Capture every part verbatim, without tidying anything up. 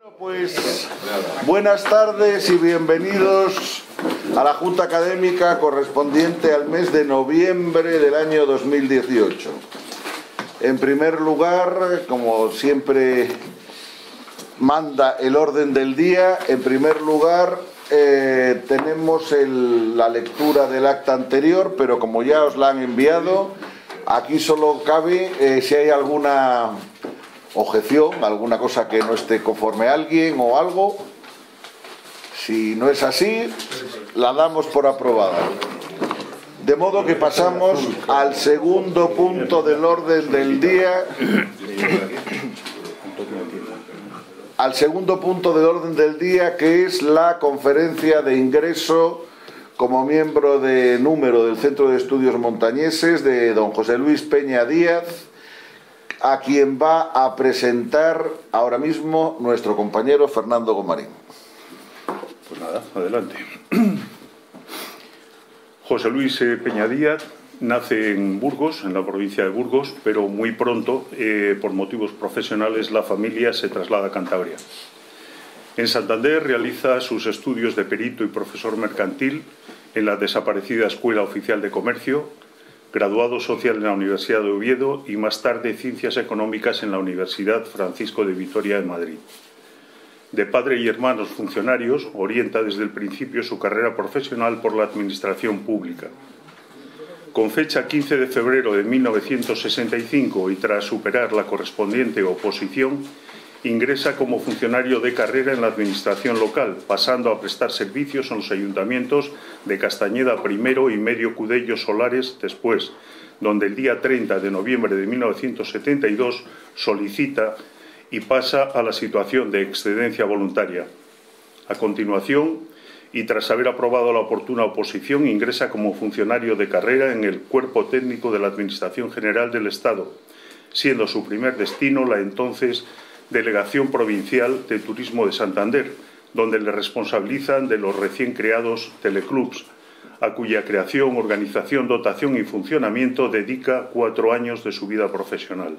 Pues buenas tardes y bienvenidos a la Junta Académica correspondiente al mes de noviembre del año dos mil dieciocho. En primer lugar, como siempre manda el orden del día, en primer lugar eh, tenemos el, la lectura del acta anterior, pero como ya os la han enviado, aquí solo cabe eh, si hay alguna objeción, alguna cosa que no esté conforme a alguien o algo. Si no es así, la damos por aprobada. De modo que pasamos al segundo punto del orden del día. Al segundo punto del orden del día, que es la conferencia de ingreso como miembro de número del Centro de Estudios Montañeses de don José Luis Peña Díaz, a quien va a presentar ahora mismo nuestro compañero Fernando Gomarín. Pues nada, adelante. José Luis Peña Díaz nace en Burgos, en la provincia de Burgos, pero muy pronto, eh, por motivos profesionales, la familia se traslada a Cantabria. En Santander realiza sus estudios de perito y profesor mercantil en la desaparecida Escuela Oficial de Comercio, graduado social en la Universidad de Oviedo y más tarde Ciencias Económicas en la Universidad Francisco de Vitoria de Madrid. De padre y hermanos funcionarios, orienta desde el principio su carrera profesional por la administración pública. Con fecha quince de febrero de mil novecientos sesenta y cinco y tras superar la correspondiente oposición, ingresa como funcionario de carrera en la administración local, pasando a prestar servicios en los ayuntamientos de Castañeda primero y Medio Cudello Solares después, donde el día treinta de noviembre de mil novecientos setenta y dos solicita y pasa a la situación de excedencia voluntaria. A continuación, y tras haber aprobado la oportuna oposición, ingresa como funcionario de carrera en el Cuerpo Técnico de la Administración General del Estado, siendo su primer destino la entonces Delegación Provincial de Turismo de Santander, donde le responsabilizan de los recién creados teleclubs, a cuya creación, organización, dotación y funcionamiento dedica cuatro años de su vida profesional.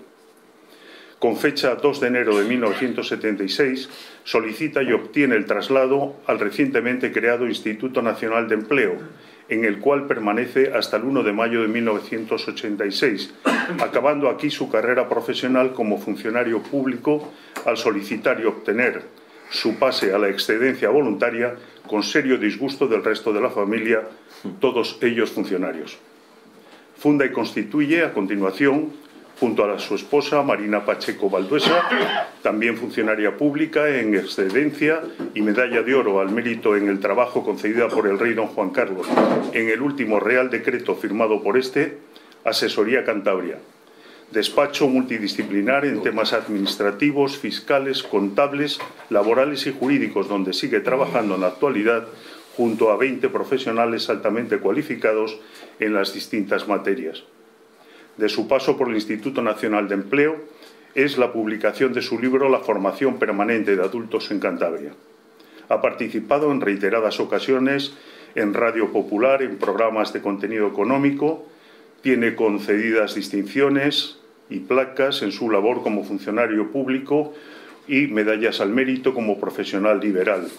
Con fecha dos de enero de mil novecientos setenta y seis, solicita y obtiene el traslado al recientemente creado Instituto Nacional de Empleo, en el cual permanece hasta el uno de mayo de mil novecientos ochenta y seis, acabando aquí su carrera profesional como funcionario público al solicitar y obtener su pase a la excedencia voluntaria con serio disgusto del resto de la familia, todos ellos funcionarios. Funda y constituye a continuación, junto a su esposa Marina Pacheco Valduesa, también funcionaria pública en excedencia y medalla de oro al mérito en el trabajo concedida por el rey don Juan Carlos, en el último Real Decreto firmado por este, Asesoría Cantabria. Despacho multidisciplinar en temas administrativos, fiscales, contables, laborales y jurídicos, donde sigue trabajando en la actualidad junto a veinte profesionales altamente cualificados en las distintas materias. De su paso por el Instituto Nacional de Empleo es la publicación de su libro La formación permanente de adultos en Cantabria. Ha participado en reiteradas ocasiones en Radio Popular, en programas de contenido económico, tiene concedidas distinciones y placas en su labor como funcionario público y medallas al mérito como profesional liberal.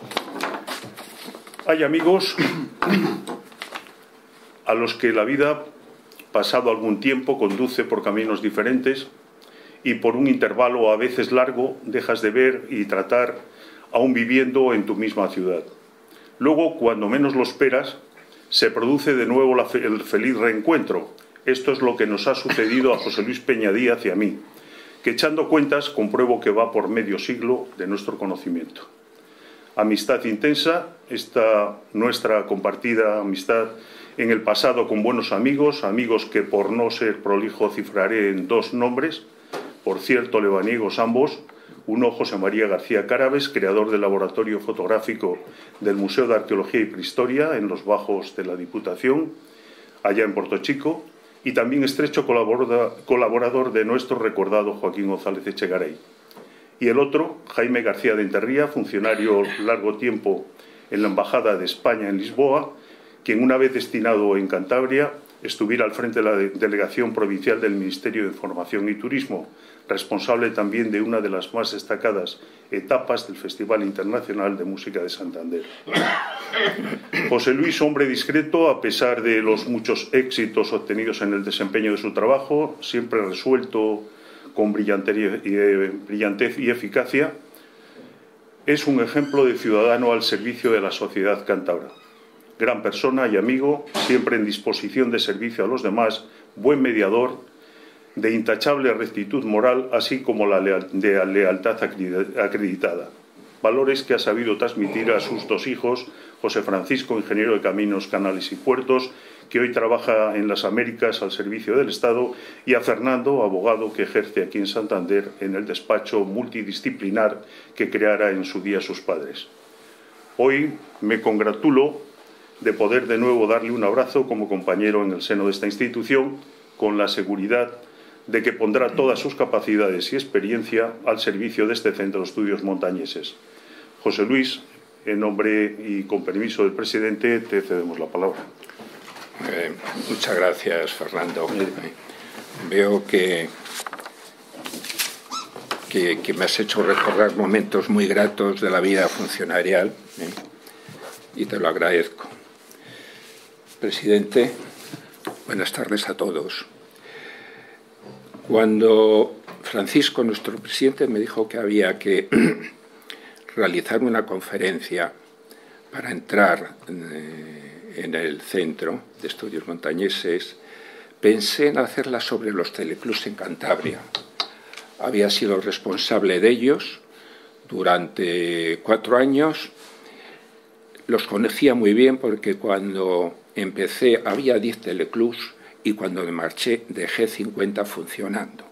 Hay amigos a los que la vida, pasado algún tiempo, conduce por caminos diferentes y por un intervalo a veces largo dejas de ver y tratar aún viviendo en tu misma ciudad. Luego, cuando menos lo esperas, se produce de nuevo la fe el feliz reencuentro. Esto es lo que nos ha sucedido a José Luis Peña Díaz y a mí, que echando cuentas compruebo que va por medio siglo de nuestro conocimiento. Amistad intensa, esta nuestra compartida amistad en el pasado con buenos amigos, amigos que por no ser prolijo cifraré en dos nombres, por cierto lebaniegos ambos, uno José María García Cárabes, creador del laboratorio fotográfico del Museo de Arqueología y Prehistoria en los bajos de la Diputación, allá en Puerto Chico, y también estrecho colaborador de nuestro recordado Joaquín González Echegaray. Y el otro, Jaime García de Enterría, funcionario largo tiempo en la Embajada de España en Lisboa, quien una vez destinado en Cantabria estuviera al frente de la Delegación Provincial del Ministerio de Información y Turismo, responsable también de una de las más destacadas etapas del Festival Internacional de Música de Santander. José Luis, hombre discreto, a pesar de los muchos éxitos obtenidos en el desempeño de su trabajo, siempre resuelto con brillantez y eficacia, es un ejemplo de ciudadano al servicio de la sociedad cántabra. Gran persona y amigo, siempre en disposición de servicio a los demás, buen mediador, de intachable rectitud moral, así como la leal, de lealtad acreditada. Valores que ha sabido transmitir a sus dos hijos, José Francisco, ingeniero de caminos, canales y puertos, que hoy trabaja en las Américas al servicio del Estado, y a Fernando, abogado que ejerce aquí en Santander en el despacho multidisciplinar que creara en su día sus padres. Hoy me congratulo de poder de nuevo darle un abrazo como compañero en el seno de esta institución, con la seguridad de que pondrá todas sus capacidades y experiencia al servicio de este Centro de Estudios Montañeses. José Luis, en nombre y con permiso del presidente, te cedemos la palabra. Eh, muchas gracias, Fernando. Eh, veo que, que, que me has hecho recordar momentos muy gratos de la vida funcionarial, eh, y te lo agradezco. Presidente, buenas tardes a todos. Cuando Francisco, nuestro presidente, me dijo que había que realizar una conferencia para entrar en el Centro de Estudios Montañeses, pensé en hacerla sobre los teleclubs en Cantabria. Había sido responsable de ellos durante cuatro años. Los conocía muy bien porque cuando empecé había diez teleclubs y cuando me marché dejé cincuenta funcionando.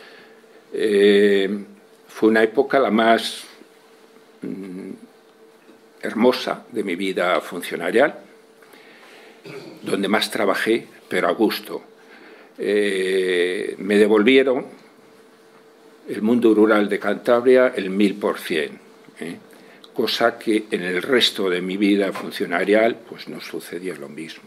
Eh, fue una época la más mm, hermosa de mi vida funcionarial, donde más trabajé, pero a gusto. Eh, me devolvieron el mundo rural de Cantabria el mil por cien, ¿eh? cosa que en el resto de mi vida funcionarial pues no sucedía lo mismo.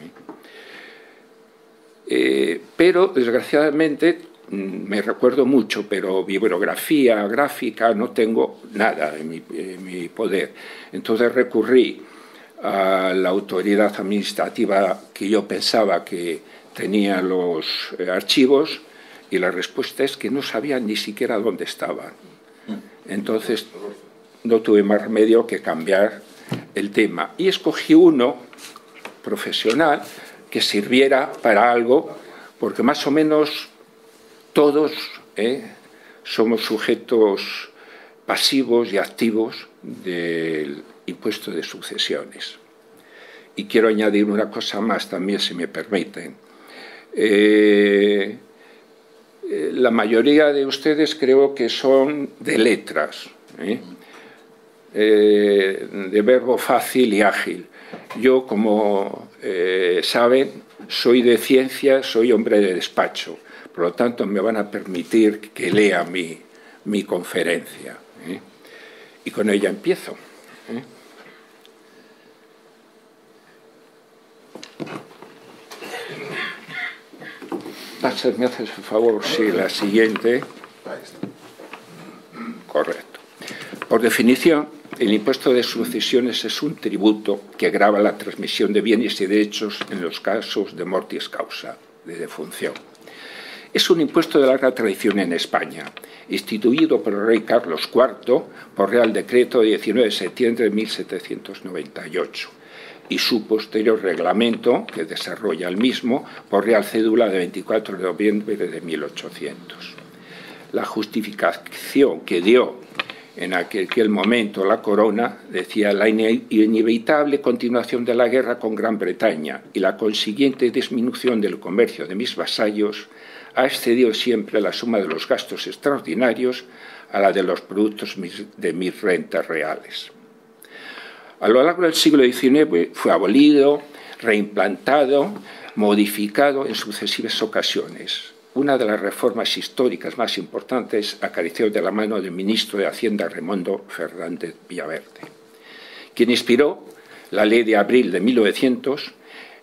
Eh, pero, desgraciadamente, me recuerdo mucho, pero bibliografía gráfica no tengo nada en mi, en mi poder. Entonces recurrí a la autoridad administrativa que yo pensaba que tenía los eh, archivos, y la respuesta es que no sabían ni siquiera dónde estaban. Entonces no tuve más remedio que cambiar el tema. Y escogí uno profesional que sirviera para algo, porque más o menos todos eh, somos sujetos pasivos y activos del impuesto de sucesiones. Y quiero añadir una cosa más también, si me permiten. Eh, la mayoría de ustedes creo que son de letras, ¿eh? Eh, de verbo fácil y ágil. Yo, como eh, saben, soy de ciencias, soy hombre de despacho. Por lo tanto, me van a permitir que lea mi, mi conferencia. ¿eh? Y con ella empiezo. ¿eh? ¿Me haces el favor? Sí, la siguiente. Correcto. Por definición, el impuesto de sucesiones es un tributo que grava la transmisión de bienes y derechos en los casos de mortis causa, de defunción. Es un impuesto de larga tradición en España, instituido por el rey Carlos cuarto por Real Decreto de diecinueve de septiembre de mil setecientos noventa y ocho y su posterior reglamento, que desarrolla el mismo, por Real Cédula de veinticuatro de noviembre de mil ochocientos. La justificación que dio en aquel, aquel momento la corona decía la inevitable continuación de la guerra con Gran Bretaña y la consiguiente disminución del comercio de mis vasallos ha excedido siempre la suma de los gastos extraordinarios a la de los productos de mis rentas reales. A lo largo del siglo diecinueve fue abolido, reimplantado, modificado en sucesivas ocasiones. Una de las reformas históricas más importantes acarició de la mano del ministro de Hacienda Raimundo Fernández Villaverde, quien inspiró la Ley de abril de mil novecientos,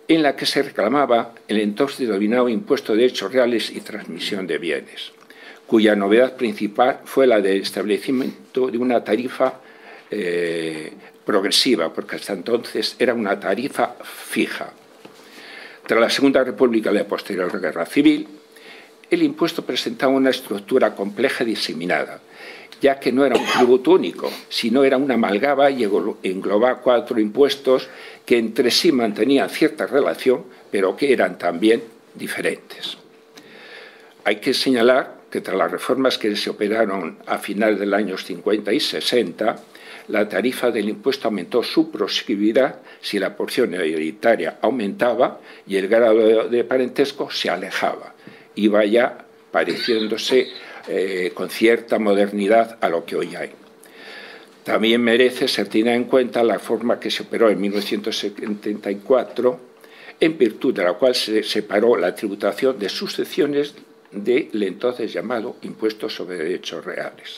en la que se reclamaba el entonces denominado impuesto de hechos reales y transmisión de bienes, cuya novedad principal fue la del establecimiento de una tarifa eh, progresiva, porque hasta entonces era una tarifa fija. Tras la Segunda República y la posterior Guerra Civil, el impuesto presentaba una estructura compleja y diseminada, ya que no era un tributo único, sino era una amalgama y englobaba cuatro impuestos que entre sí mantenían cierta relación, pero que eran también diferentes. Hay que señalar que tras las reformas que se operaron a finales de los años cincuenta y sesenta, la tarifa del impuesto aumentó su progresividad si la porción hereditaria aumentaba y el grado de parentesco se alejaba, iba ya pareciéndose eh, con cierta modernidad a lo que hoy hay. También merece ser tenida en cuenta la reforma que se operó en mil novecientos setenta y cuatro, en virtud de la cual se separó la tributación de sucesiones del entonces llamado impuesto sobre derechos reales.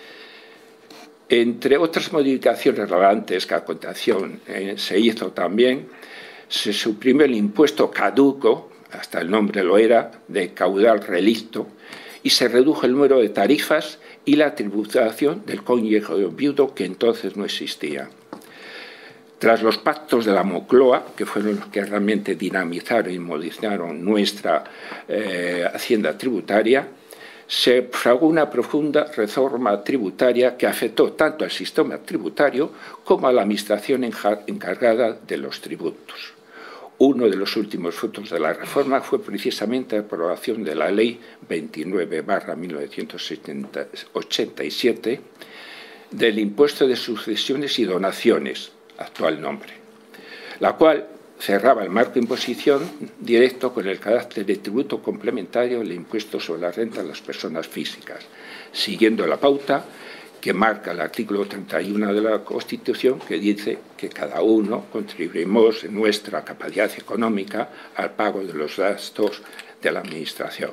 Entre otras modificaciones relevantes que a continuación eh, se hizo también, se suprimió el impuesto caduco, hasta el nombre lo era, de caudal relicto, y se redujo el número de tarifas y la tributación del cónyuge viudo, que entonces no existía. Tras los pactos de la Moncloa, que fueron los que realmente dinamizaron y modificaron nuestra eh, hacienda tributaria, se fraguó una profunda reforma tributaria que afectó tanto al sistema tributario como a la administración encargada de los tributos. Uno de los últimos frutos de la reforma fue precisamente la aprobación de la Ley veintinueve barra mil novecientos ochenta y siete del impuesto de sucesiones y donaciones, actual nombre, la cual cerraba el marco de imposición directo con el carácter de tributo complementario del impuesto sobre la renta de las personas físicas, siguiendo la pauta que marca el artículo treinta y uno de la Constitución, que dice que cada uno contribuimos en nuestra capacidad económica al pago de los gastos de la Administración.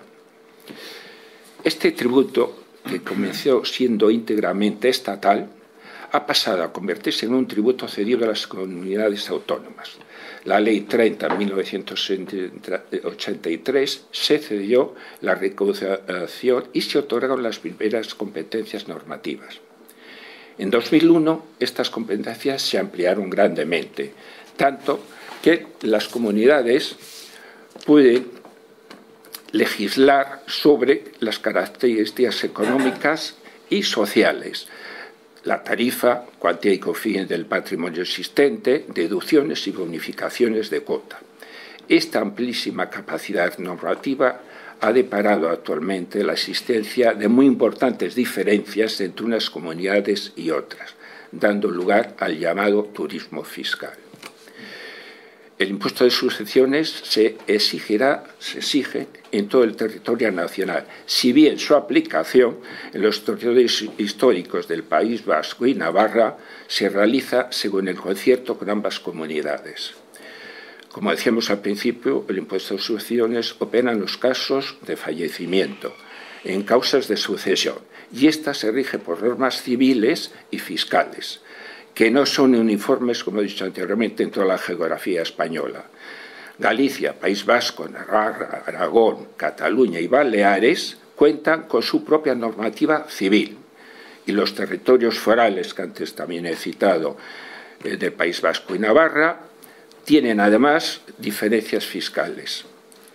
Este tributo, que comenzó siendo íntegramente estatal, ha pasado a convertirse en un tributo cedido a las comunidades autónomas. La Ley treinta de mil novecientos ochenta y tres se cedió la recaudación y se otorgaron las primeras competencias normativas. En dos mil uno, estas competencias se ampliaron grandemente, tanto que las comunidades pueden legislar sobre las características económicas y sociales, la tarifa, cuantía y coeficiente del patrimonio existente, deducciones y bonificaciones de cuota. Esta amplísima capacidad normativa ha deparado actualmente la existencia de muy importantes diferencias entre unas comunidades y otras, dando lugar al llamado turismo fiscal. El impuesto de sucesiones se exigirá, se exige en todo el territorio nacional, si bien su aplicación en los territorios históricos del País Vasco y Navarra se realiza según el concierto con ambas comunidades. Como decíamos al principio, el impuesto de sucesiones opera en los casos de fallecimiento, en causas de sucesión, y ésta se rige por normas civiles y fiscales, que no son uniformes, como he dicho anteriormente, en toda la geografía española. Galicia, País Vasco, Navarra, Aragón, Cataluña y Baleares cuentan con su propia normativa civil, y los territorios forales, que antes también he citado, eh, del País Vasco y Navarra, tienen además diferencias fiscales.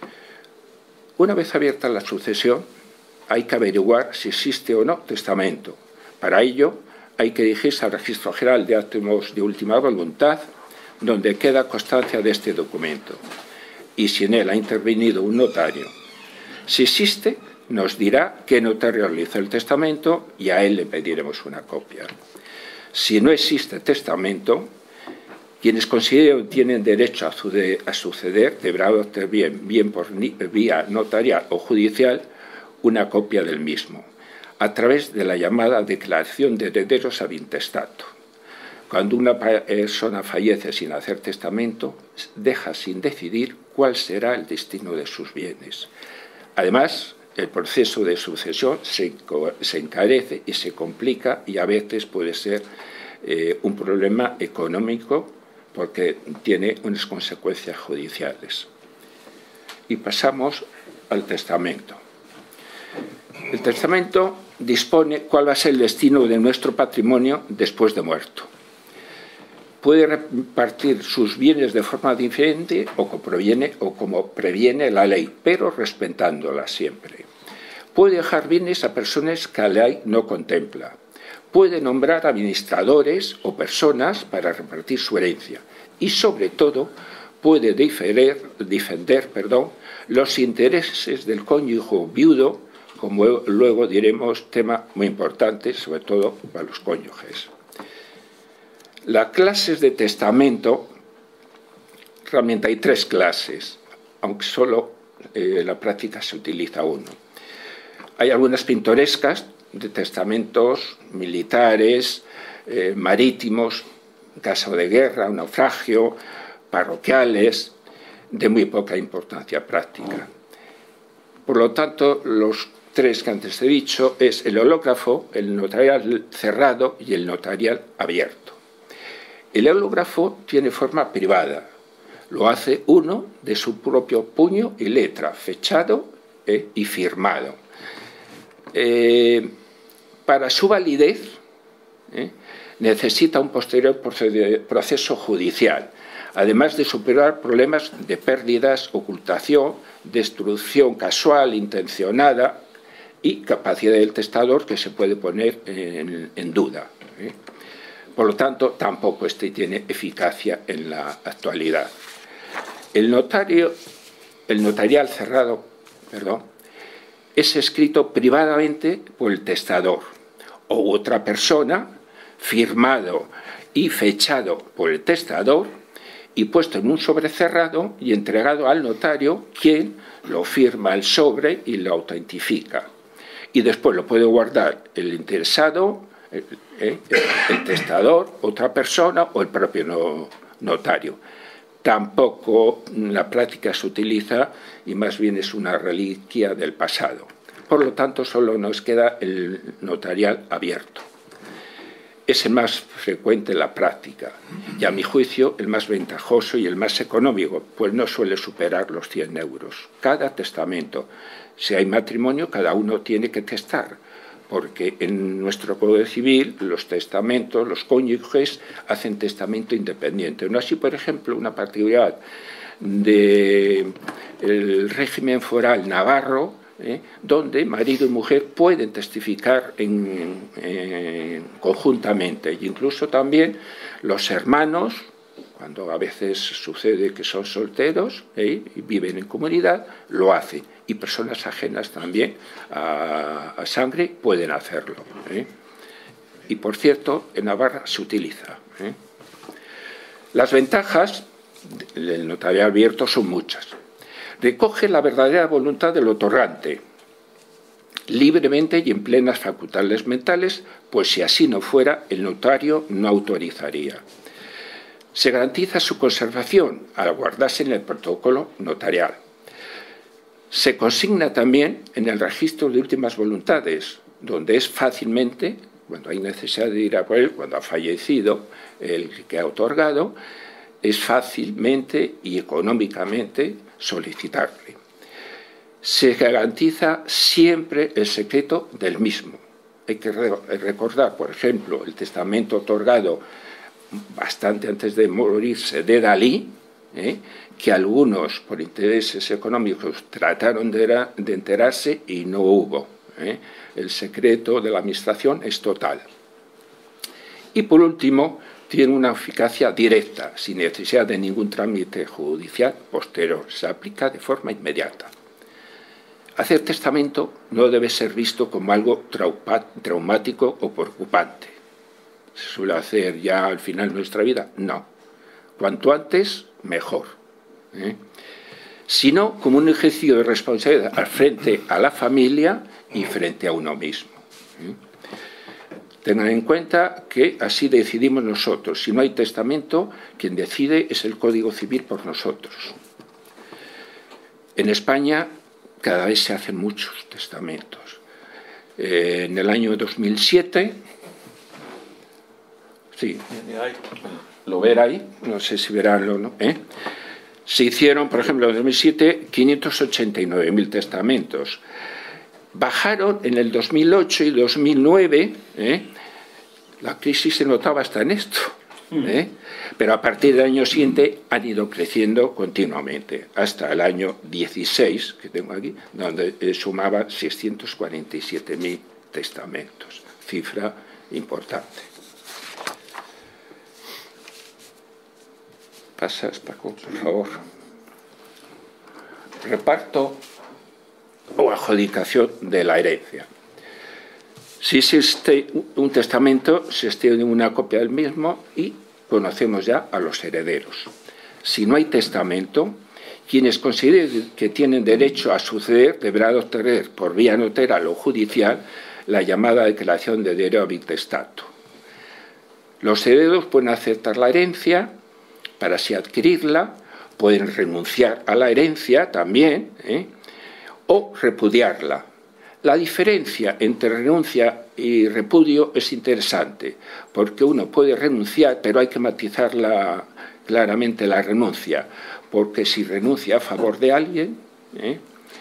Una vez abierta la sucesión, hay que averiguar si existe o no testamento. Para ello, hay que dirigirse al Registro General de Actos de Última Voluntad, donde queda constancia de este documento, y si en él ha intervenido un notario. Si existe, nos dirá qué notario realizó el testamento y a él le pediremos una copia. Si no existe testamento, quienes consideren tienen derecho a suceder deberán obtener bien, bien por vía notarial o judicial una copia del mismo, a través de la llamada declaración de herederos ad intestato. Cuando una persona fallece sin hacer testamento, deja sin decidir cuál será el destino de sus bienes. Además, el proceso de sucesión se, se encarece y se complica, y a veces puede ser eh, un problema económico porque tiene unas consecuencias judiciales. Y pasamos al testamento. El testamento dispone cuál va a ser el destino de nuestro patrimonio después de muerto. Puede repartir sus bienes de forma diferente o como previene, o como previene la ley, pero respetándola siempre. Puede dejar bienes a personas que la ley no contempla. Puede nombrar administradores o personas para repartir su herencia. Y, sobre todo, puede defender, defender perdón, los intereses del cónyuge viudo, como luego diremos, tema muy importante, sobre todo para los cónyuges. Las clases de testamento, realmente hay tres clases, aunque solo eh, en la práctica se utiliza uno. Hay algunas pintorescas de testamentos militares, eh, marítimos, caso de guerra, un naufragio, parroquiales, de muy poca importancia práctica. Por lo tanto, los tres que antes he dicho es el hológrafo, el notarial cerrado y el notarial abierto. El hológrafo tiene forma privada. Lo hace uno de su propio puño y letra, fechado eh, y firmado. Eh, para su validez eh, necesita un posterior proceso judicial, además de superar problemas de pérdidas, ocultación, destrucción casual, intencionada y capacidad del testador que se puede poner en, en duda. ¿eh? Por lo tanto, tampoco este tiene eficacia en la actualidad. El notario, el notarial cerrado, perdón, es escrito privadamente por el testador o otra persona, firmado y fechado por el testador y puesto en un sobre cerrado y entregado al notario, quien lo firma el sobre y lo autentifica. Y después lo puede guardar el interesado, el, el, el testador, otra persona o el propio no, notario. Tampoco en la práctica se utiliza y más bien es una reliquia del pasado. Por lo tanto, solo nos queda el notarial abierto. Es el más frecuente en la práctica y, a mi juicio, el más ventajoso y el más económico, pues no suele superar los cien euros. Cada testamento, si hay matrimonio, cada uno tiene que testar, porque en nuestro Código Civil los testamentos, los cónyuges hacen testamento independiente. No así, por ejemplo, una particularidad del régimen foral navarro, ¿eh? donde marido y mujer pueden testificar en, en, conjuntamente, e incluso también los hermanos, cuando a veces sucede que son solteros ¿eh? y viven en comunidad, lo hacen, y personas ajenas también a, a sangre pueden hacerlo. ¿eh? Y por cierto, en Navarra se utiliza. ¿eh? Las ventajas del notariado abierto son muchas. Recoge la verdadera voluntad del otorgante, libremente y en plenas facultades mentales, pues si así no fuera, el notario no autorizaría. Se garantiza su conservación al guardarse en el protocolo notarial. Se consigna también en el registro de últimas voluntades, donde es fácilmente, cuando hay necesidad de ir a por él, cuando ha fallecido el que ha otorgado, es fácilmente y económicamente solicitarle. Se garantiza siempre el secreto del mismo. Hay que recordar, por ejemplo, el testamento otorgado bastante antes de morirse de Dalí, ¿eh? que algunos, por intereses económicos, trataron de, de enterarse y no hubo. ¿eh? El secreto de la administración es total. Y por último, tiene una eficacia directa, sin necesidad de ningún trámite judicial posterior. Se aplica de forma inmediata. Hacer testamento no debe ser visto como algo traumático o preocupante. ¿Se suele hacer ya al final de nuestra vida? No. Cuanto antes, mejor. ¿eh? Sino como un ejercicio de responsabilidad al frente a la familia y frente a uno mismo. ¿eh? Tengan en cuenta que así decidimos nosotros. Si no hay testamento, quien decide es el Código Civil por nosotros. En España cada vez se hacen muchos testamentos. Eh, en el año dos mil siete... Sí. lo verá ahí, no sé si veránlo, ¿no? ¿Eh? Se hicieron, por ejemplo, en dos mil siete, quinientos ochenta y nueve mil testamentos. Bajaron en el dos mil ocho y dos mil nueve, ¿eh? La crisis se notaba hasta en esto, ¿eh? Pero a partir del año siguiente han ido creciendo continuamente, hasta el año dieciséis, que tengo aquí, donde eh, sumaba seiscientos cuarenta y siete mil testamentos, cifra importante. Pasas, Paco, por favor. Reparto o adjudicación de la herencia. Si existe un testamento, se extiende una copia del mismo y conocemos ya a los herederos. Si no hay testamento, quienes consideren que tienen derecho a suceder deberán obtener por vía notarial o judicial la llamada declaración de derecho bitestato. Los herederos pueden aceptar la herencia para así adquirirla, pueden renunciar a la herencia también, ¿eh? o repudiarla. La diferencia entre renuncia y repudio es interesante, porque uno puede renunciar, pero hay que matizarla claramente la renuncia, porque si renuncia a favor de alguien, ¿eh?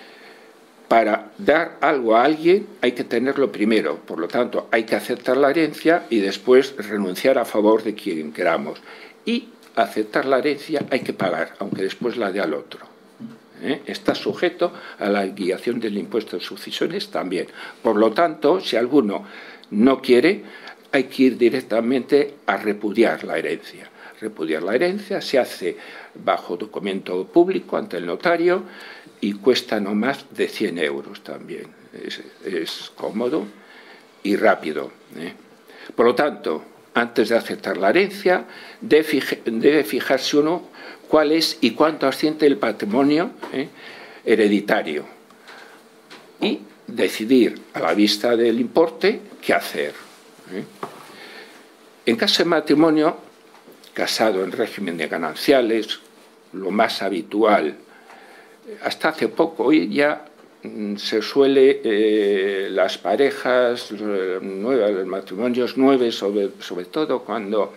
para dar algo a alguien hay que tenerlo primero, por lo tanto hay que aceptar la herencia y después renunciar a favor de quien queramos. Y aceptar la herencia hay que pagar, aunque después la dé al otro. ¿Eh? Está sujeto a la guiación del impuesto de sucesiones también. Por lo tanto, si alguno no quiere, hay que ir directamente a repudiar la herencia. Repudiar la herencia se hace bajo documento público ante el notario y cuesta no más de cien euros también. Es, es cómodo y rápido, ¿eh? Por lo tanto, antes de aceptar la herencia, debe, fij debe fijarse uno cuál es y cuánto asciende el patrimonio ¿eh? hereditario y decidir a la vista del importe qué hacer. ¿eh? En caso de matrimonio casado en régimen de gananciales, lo más habitual, hasta hace poco, hoy ya se suele, eh, las parejas nuevas, los matrimonios nuevos, sobre, sobre todo cuando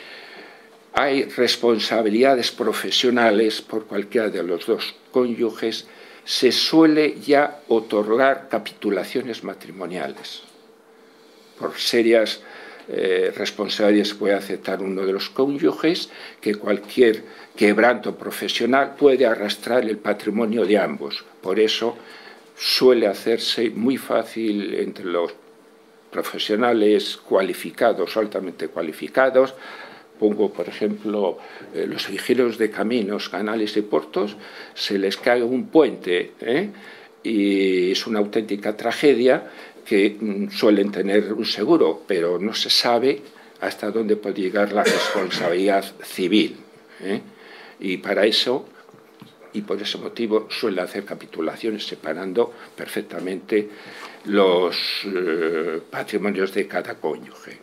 hay responsabilidades profesionales por cualquiera de los dos cónyuges, se suele ya otorgar capitulaciones matrimoniales. Por serias eh, responsabilidades puede aceptar uno de los cónyuges, que cualquier quebranto profesional puede arrastrar el patrimonio de ambos. Por eso suele hacerse muy fácil entre los profesionales cualificados, altamente cualificados. Pongo, por ejemplo, eh, los ingenieros de caminos, canales y puertos, se les cae un puente, ¿eh? y es una auténtica tragedia que mm, suelen tener un seguro, pero no se sabe hasta dónde puede llegar la responsabilidad civil. ¿eh? Y para eso, y por ese motivo, suele hacer capitulaciones separando perfectamente los eh, patrimonios de cada cónyuge.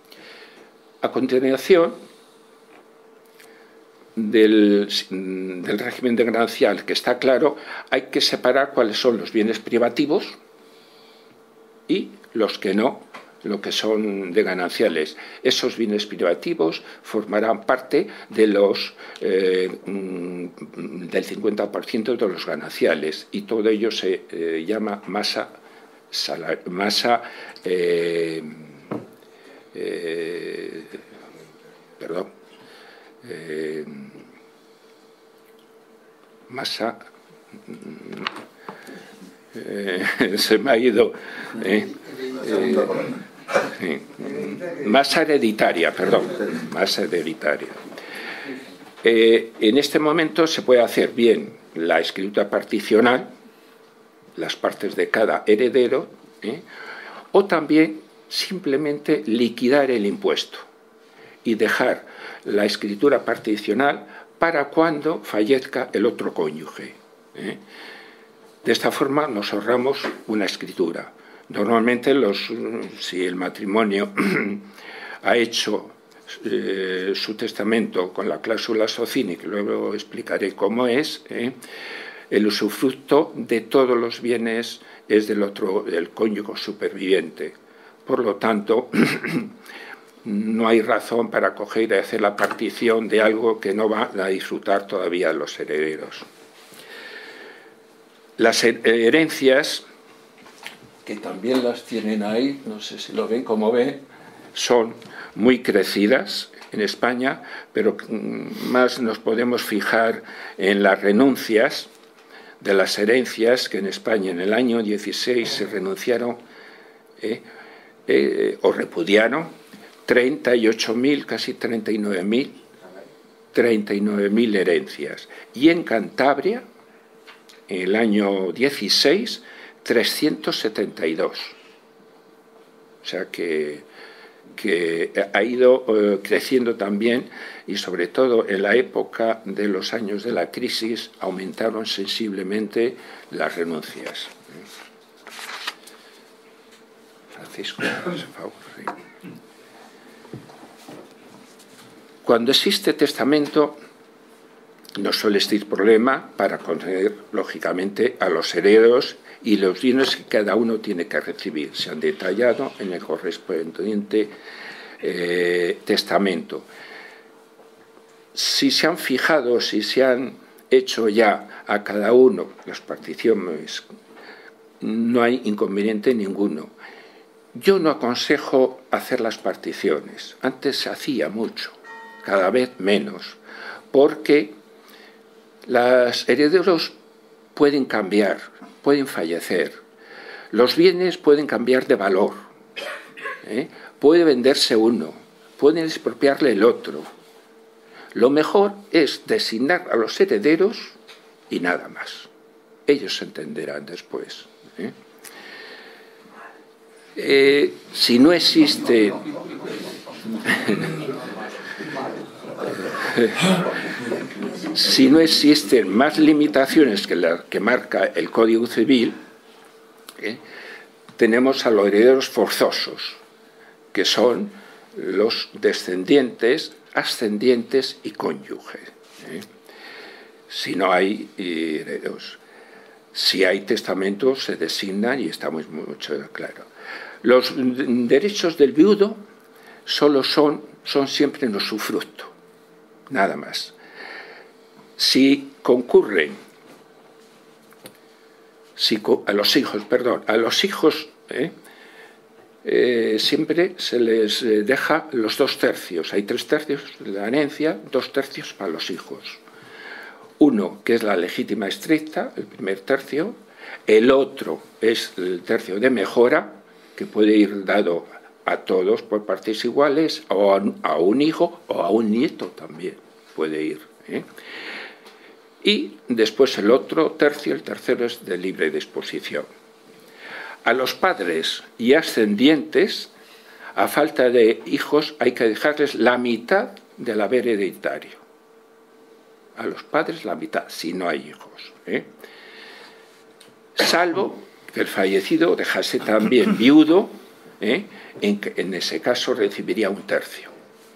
A continuación del, del régimen de ganancial, que está claro, hay que separar cuáles son los bienes privativos y los que no, lo que son de gananciales. Esos bienes privativos formarán parte de los, eh, del cincuenta por ciento de los gananciales y todo ello se eh, llama masa, masa eh, Eh, perdón, eh, masa, eh, se me ha ido, eh, eh, eh, masa hereditaria, perdón, masa hereditaria. Eh, en este momento se puede hacer bien la escritura particional, las partes de cada heredero, eh, o también simplemente liquidar el impuesto y dejar la escritura particional para cuando fallezca el otro cónyuge. ¿eh? De esta forma nos ahorramos una escritura. Normalmente, los, si el matrimonio ha hecho eh, su testamento con la cláusula socini, que luego explicaré cómo es, ¿eh? el usufructo de todos los bienes es del otro, del cónyuge superviviente. Por lo tanto, no hay razón para coger y hacer la partición de algo que no van a disfrutar todavía los herederos. Las herencias, que también las tienen ahí, no sé si lo ven, como ven, son muy crecidas en España, pero más nos podemos fijar en las renuncias de las herencias, que en España en el año dieciséis se renunciaron eh, eh, o repudiaron treinta y ocho mil, casi treinta y nueve mil, treinta y nueve mil herencias. Y en Cantabria, en el año dieciséis, trescientos setenta y dos. O sea que, que ha ido eh, creciendo también, y sobre todo en la época de los años de la crisis aumentaron sensiblemente las renuncias. Francisco, por favor. Sí. Cuando existe testamento, no suele existir problema para conceder, lógicamente, a los herederos y los bienes que cada uno tiene que recibir. Se han detallado en el correspondiente eh, testamento. Si se han fijado, si se han hecho ya a cada uno las particiones, no hay inconveniente ninguno. Yo no aconsejo hacer las particiones. Antes se hacía mucho, cada vez menos, porque los herederos pueden cambiar, pueden fallecer. Los bienes pueden cambiar de valor. ¿eh? Puede venderse uno, pueden expropiarle el otro. Lo mejor es designar a los herederos y nada más. Ellos se entenderán después. ¿eh? Eh, si no existe... Si no existen más limitaciones que las que marca el Código Civil, ¿eh? tenemos a los herederos forzosos, que son los descendientes, ascendientes y cónyuges. ¿eh? Si no hay herederos. Si hay testamentos, se designan y está muy mucho claro. Los derechos del viudo solo son, son siempre en usufructo, nada más. Si concurren, si a los hijos, perdón, a los hijos ¿eh? Eh, siempre se les deja los dos tercios. Hay tres tercios de la herencia, dos tercios para los hijos. Uno, que es la legítima estricta, el primer tercio. El otro es el tercio de mejora, que puede ir dado a todos por partes iguales, o a, a un hijo o a un nieto también puede ir. ¿eh? Y después el otro tercio, el tercero es de libre disposición. A los padres y ascendientes, a falta de hijos, hay que dejarles la mitad del haber hereditario. A los padres la mitad, si no hay hijos. ¿eh? Salvo que el fallecido dejase también viudo, ¿eh? en, que, en ese caso recibiría un tercio.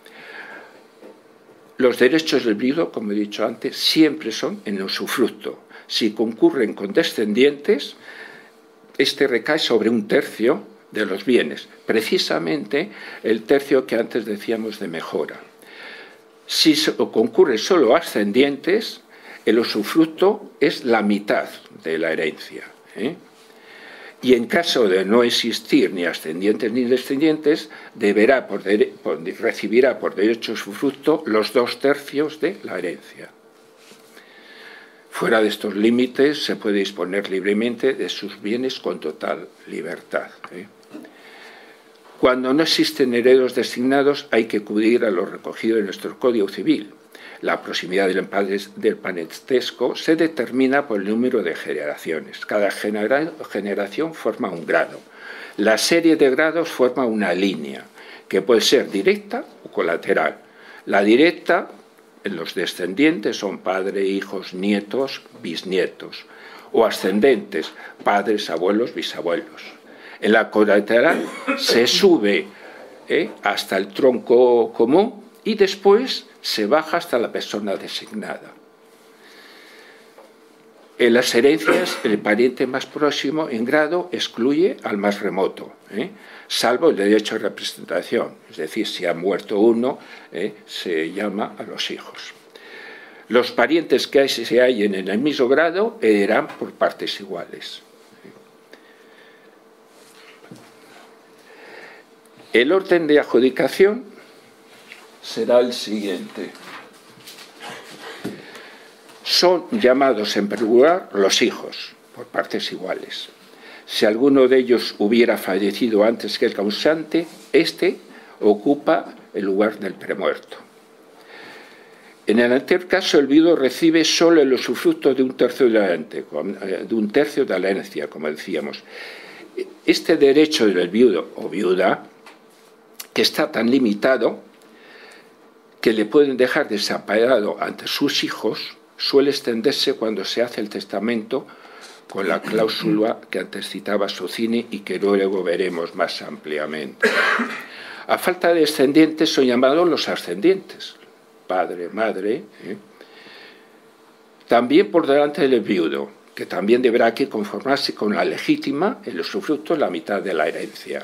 Los derechos del viudo, como he dicho antes, siempre son en usufructo. Si concurren con descendientes, este recae sobre un tercio de los bienes, precisamente el tercio que antes decíamos de mejora. Si concurren solo ascendientes, el usufructo es la mitad de la herencia. ¿eh? Y en caso de no existir ni ascendientes ni descendientes, deberá por de, por, recibirá por derecho usufructo los dos tercios de la herencia. Fuera de estos límites se puede disponer libremente de sus bienes con total libertad. ¿eh? Cuando no existen herederos designados, hay que acudir a lo recogido en nuestro Código Civil. La proximidad del parentesco se determina por el número de generaciones. Cada genera generación forma un grado. La serie de grados forma una línea, que puede ser directa o colateral. La directa, en los descendientes, son padres, hijos, nietos, bisnietos. O ascendentes, padres, abuelos, bisabuelos. En la colateral se sube ¿eh? hasta el tronco común y después se baja hasta la persona designada. En las herencias, el pariente más próximo en grado excluye al más remoto, ¿eh? salvo el derecho de representación. Es decir, si ha muerto uno, ¿eh? se llama a los hijos. Los parientes que se hallen en el mismo grado heredarán por partes iguales. El orden de adjudicación será el siguiente. Son llamados en primer lugar los hijos, por partes iguales. Si alguno de ellos hubiera fallecido antes que el causante, éste ocupa el lugar del premuerto. En el anterior caso, el viudo recibe solo el usufructo de un tercio de la herencia, de un tercio de la herencia, como decíamos. Este derecho del viudo o viuda, que está tan limitado que le pueden dejar desamparado ante sus hijos, suele extenderse cuando se hace el testamento con la cláusula que antes citaba Socini y que luego veremos más ampliamente. A falta de descendientes son llamados los ascendientes, padre, madre, ¿eh? también por delante del viudo, que también deberá aquí conformarse con la legítima, el usufructo, la mitad de la herencia.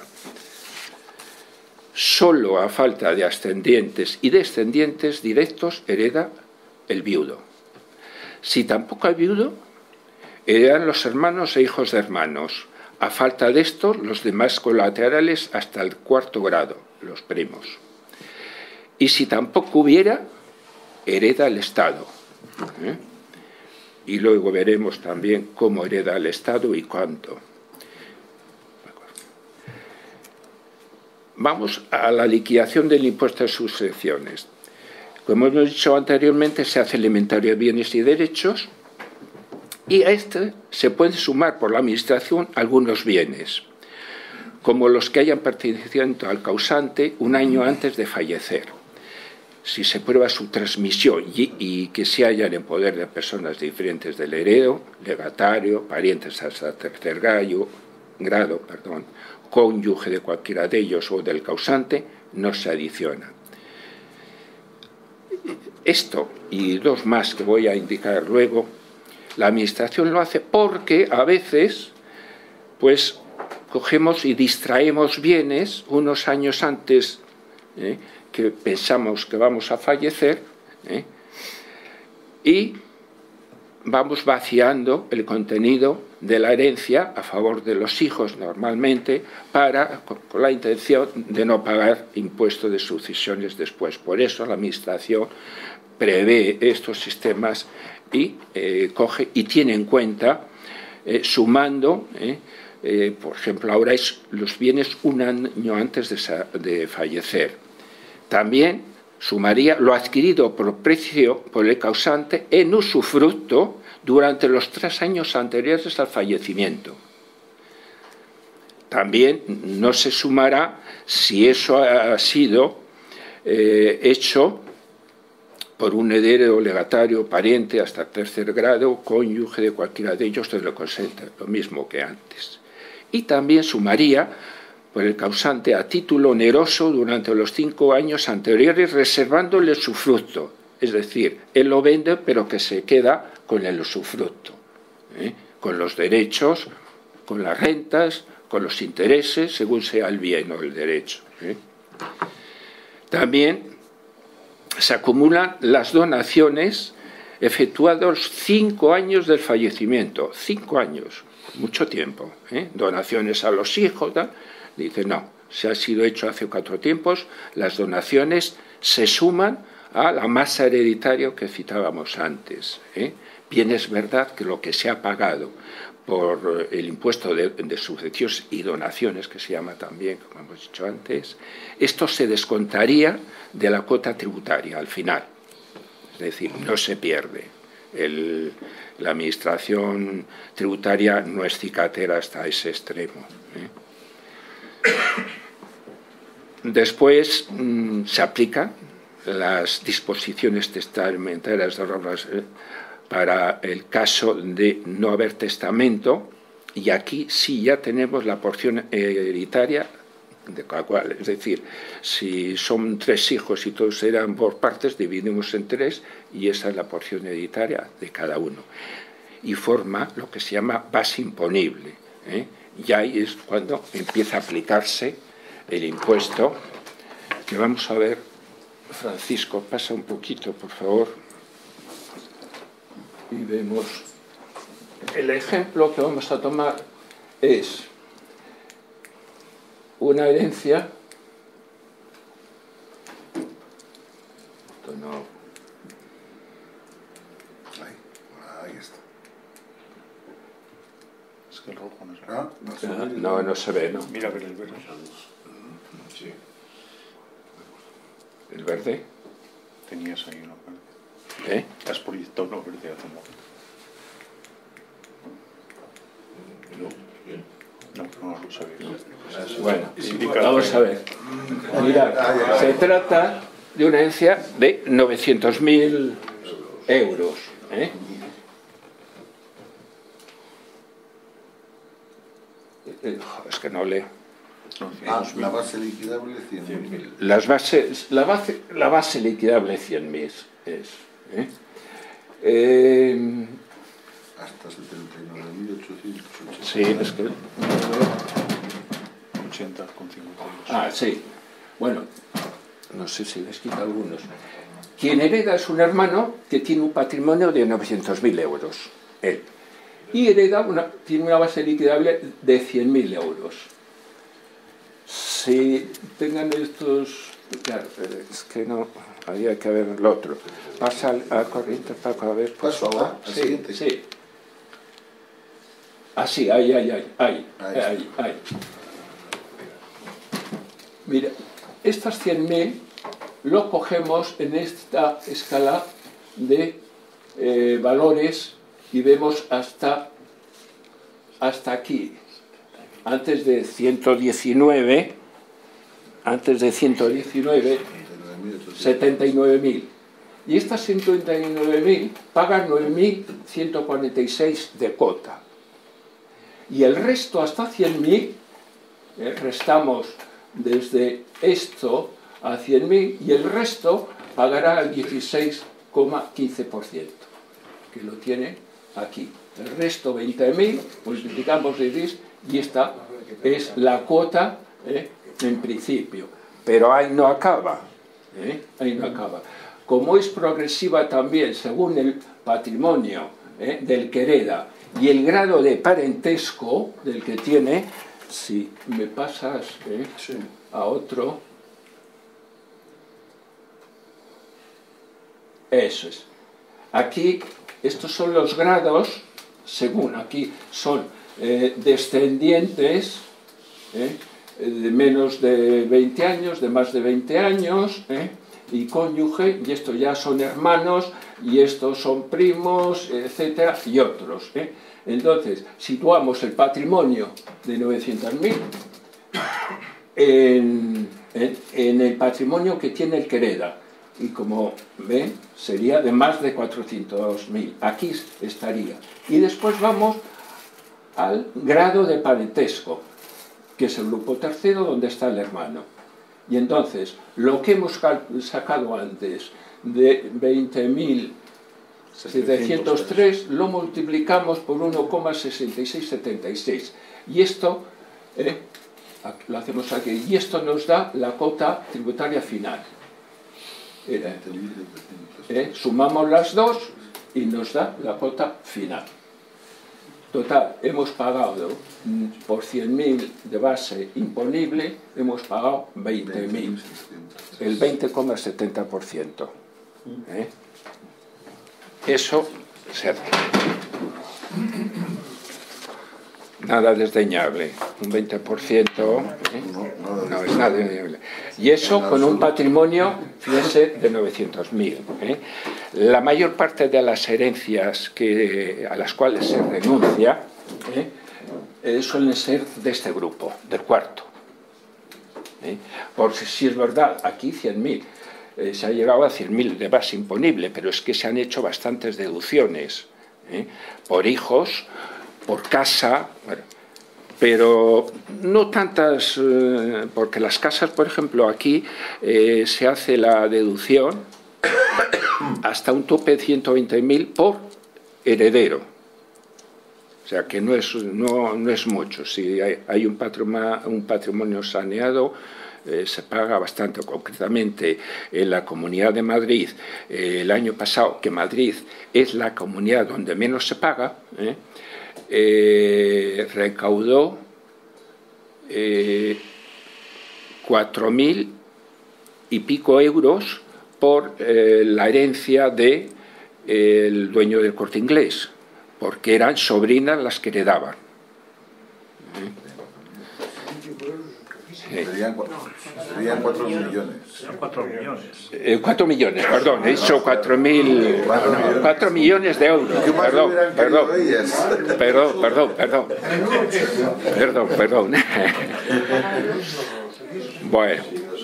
Solo a falta de ascendientes y descendientes directos hereda el viudo. Si tampoco hay viudo, heredan los hermanos e hijos de hermanos. A falta de estos, los demás colaterales hasta el cuarto grado, los primos. Y si tampoco hubiera, hereda el Estado. ¿Eh? Y luego veremos también cómo hereda el Estado y cuánto. Vamos a la liquidación del impuesto de sucesiones. Como hemos dicho anteriormente, se hace el inventario de bienes y derechos y a este se puede sumar por la Administración algunos bienes, como los que hayan pertenecido al causante un año antes de fallecer. Si se prueba su transmisión y, y que se hallan en poder de personas diferentes del heredero, legatario, parientes hasta tercer grado, grado perdón, cónyuge de cualquiera de ellos o del causante, no se adiciona. Esto y dos más que voy a indicar luego, la Administración lo hace porque a veces pues cogemos y distraemos bienes unos años antes ¿eh? que pensamos que vamos a fallecer ¿eh? y vamos vaciando el contenido de la herencia a favor de los hijos normalmente para, con la intención de no pagar impuesto de sucesiones después. Por eso la Administración prevé estos sistemas y eh, coge y tiene en cuenta eh, sumando, eh, eh, por ejemplo, ahora es los bienes un año antes de, de fallecer. También sumaría lo adquirido por precio por el causante en usufructo durante los tres años anteriores al fallecimiento. También no se sumará si eso ha sido eh, hecho por un heredero, legatario, pariente hasta tercer grado, cónyuge de cualquiera de ellos, de lo consente, lo mismo que antes. Y también sumaría por el causante a título oneroso durante los cinco años anteriores, reservándole el usufructo. Es decir, él lo vende, pero que se queda con el usufructo, ¿eh? con los derechos, con las rentas, con los intereses, según sea el bien o el derecho. ¿eh? También se acumulan las donaciones efectuados cinco años del fallecimiento. Cinco años, mucho tiempo. ¿eh? Donaciones a los hijos, ¿no? Dice, no, se ha sido hecho hace cuatro tiempos, las donaciones se suman a la masa hereditaria que citábamos antes. ¿eh? Bien es verdad que lo que se ha pagado por el impuesto de, de sucesiones y donaciones, que se llama también, como hemos dicho antes, esto se descontaría de la cuota tributaria al final. Es decir, no se pierde. El, la Administración tributaria no es cicatera hasta ese extremo. ¿eh? Después mmm, se aplican las disposiciones testamentarias eh, para el caso de no haber testamento, y aquí sí ya tenemos la porción hereditaria de cada cual. Es decir, si son tres hijos y todos eran por partes, dividimos en tres y esa es la porción hereditaria de cada uno. y forma lo que se llama base imponible, ¿eh? Y ahí es cuando empieza a aplicarse el impuesto, que vamos a ver. Francisco, pasa un poquito, por favor, y vemos. El ejemplo que vamos a tomar es una herencia. No. Ahí, ahí está. Es que el rojo no se ve. ¿Ah? No, se ve. No, no se ve, ¿no? Mira, ver el verde. Sí. ¿El verde? Tenías ahí uno verde. ¿Eh? Has proyectado uno verde hace un momento. No, no lo sabía. Bueno, Indica- vamos a ver. Mirad, se trata de una herencia de novecientos mil euros, ¿eh? Es que no leo. Ah, la base liquidable cien mil. Las bases, la, base, la base liquidable cien mil es. ¿eh? Eh, Hasta setenta y nueve mil ochocientos ochenta. sí, es que. ochenta con cincuenta y dos. Ah, sí. Bueno, no sé si les quita algunos. Quien hereda es un hermano que tiene un patrimonio de novecientos mil euros, él. Y hereda una, tiene una base liquidable de cien mil euros. Si tengan estos... Claro, pero es que no... Había que ver el otro. Pasa al- a corriente, Paco, a ver, por Paso, favor. ah, al Sí, siguiente. sí. Así, ahí, ahí, ahí, ahí, Ahí está. ahí, ahí. Mira, estas cien mil lo cogemos en esta escala de eh, valores y vemos hasta, hasta aquí. Antes de ciento diecinueve, antes de ciento diecinueve, setenta y nueve mil. Y estas setenta y nueve mil pagan nueve mil ciento cuarenta y seis de cuota. Y el resto hasta cien mil, eh, restamos desde esto a cien mil y el resto pagará el dieciséis coma quince por ciento, que lo tiene aquí. El resto veinte mil, multiplicamos de diez y esta es la cuota eh, en principio. Pero ahí no acaba. ¿eh? Ahí no acaba. Como es progresiva también según el patrimonio eh, del que hereda y el grado de parentesco del que tiene, si me pasas eh, a otro, eso es. Aquí, estos son los grados, según aquí son eh, descendientes, eh, de menos de veinte años, de más de veinte años, eh, y cónyuge, y estos ya son hermanos, y estos son primos, etcétera, y otros. ¿eh? Entonces, situamos el patrimonio de novecientos mil en, en, en el patrimonio que tiene el que hereda. Y como ven, sería de más de cuatrocientos mil. Aquí estaría. Y después vamos al grado de parentesco, que es el grupo tercero donde está el hermano. Y entonces, lo que hemos sacado antes de veinte mil setecientos tres lo multiplicamos por uno coma sesenta y seis setenta y seis. Y esto, eh, lo hacemos aquí, y esto nos da la cuota tributaria final. Era, eh, sumamos las dos y nos da la cuota final. Total, hemos pagado por cien mil de base imponible, hemos pagado veinte mil, el veinte coma setenta por ciento. ¿eh? Eso se hace. Nada desdeñable, un veinte por ciento, ¿eh? no es nada desdeñable. Y eso con un patrimonio, fíjense, de novecientos mil. ¿eh? La mayor parte de las herencias que, a las cuales se renuncia ¿eh? Eh, suelen ser de este grupo, del cuarto. ¿eh? Porque si es verdad, aquí cien mil, eh, se ha llegado a cien mil de base imponible, pero es que se han hecho bastantes deducciones ¿eh? por hijos, por casa, bueno, pero no tantas, eh, porque las casas, por ejemplo, aquí eh, se hace la deducción hasta un tope de ciento veinte mil por heredero. O sea, que no es, no, no es mucho. Si hay, hay un, patrimonio, un patrimonio saneado, eh, se paga bastante. Concretamente, en la Comunidad de Madrid, eh, el año pasado, que Madrid es la comunidad donde menos se paga, eh, eh, recaudó eh, cuatro mil y pico euros por eh, la herencia del de, eh, dueño del Corte Inglés, porque eran sobrinas las que heredaban. ¿Eh? Serían, serían cuatro millones. Cuatro millones. Eh, cuatro millones, perdón, he dicho cuatro mil, no, cuatro millones de euros. Perdón, perdón, perdón, perdón, perdón, perdón, perdón. Bueno.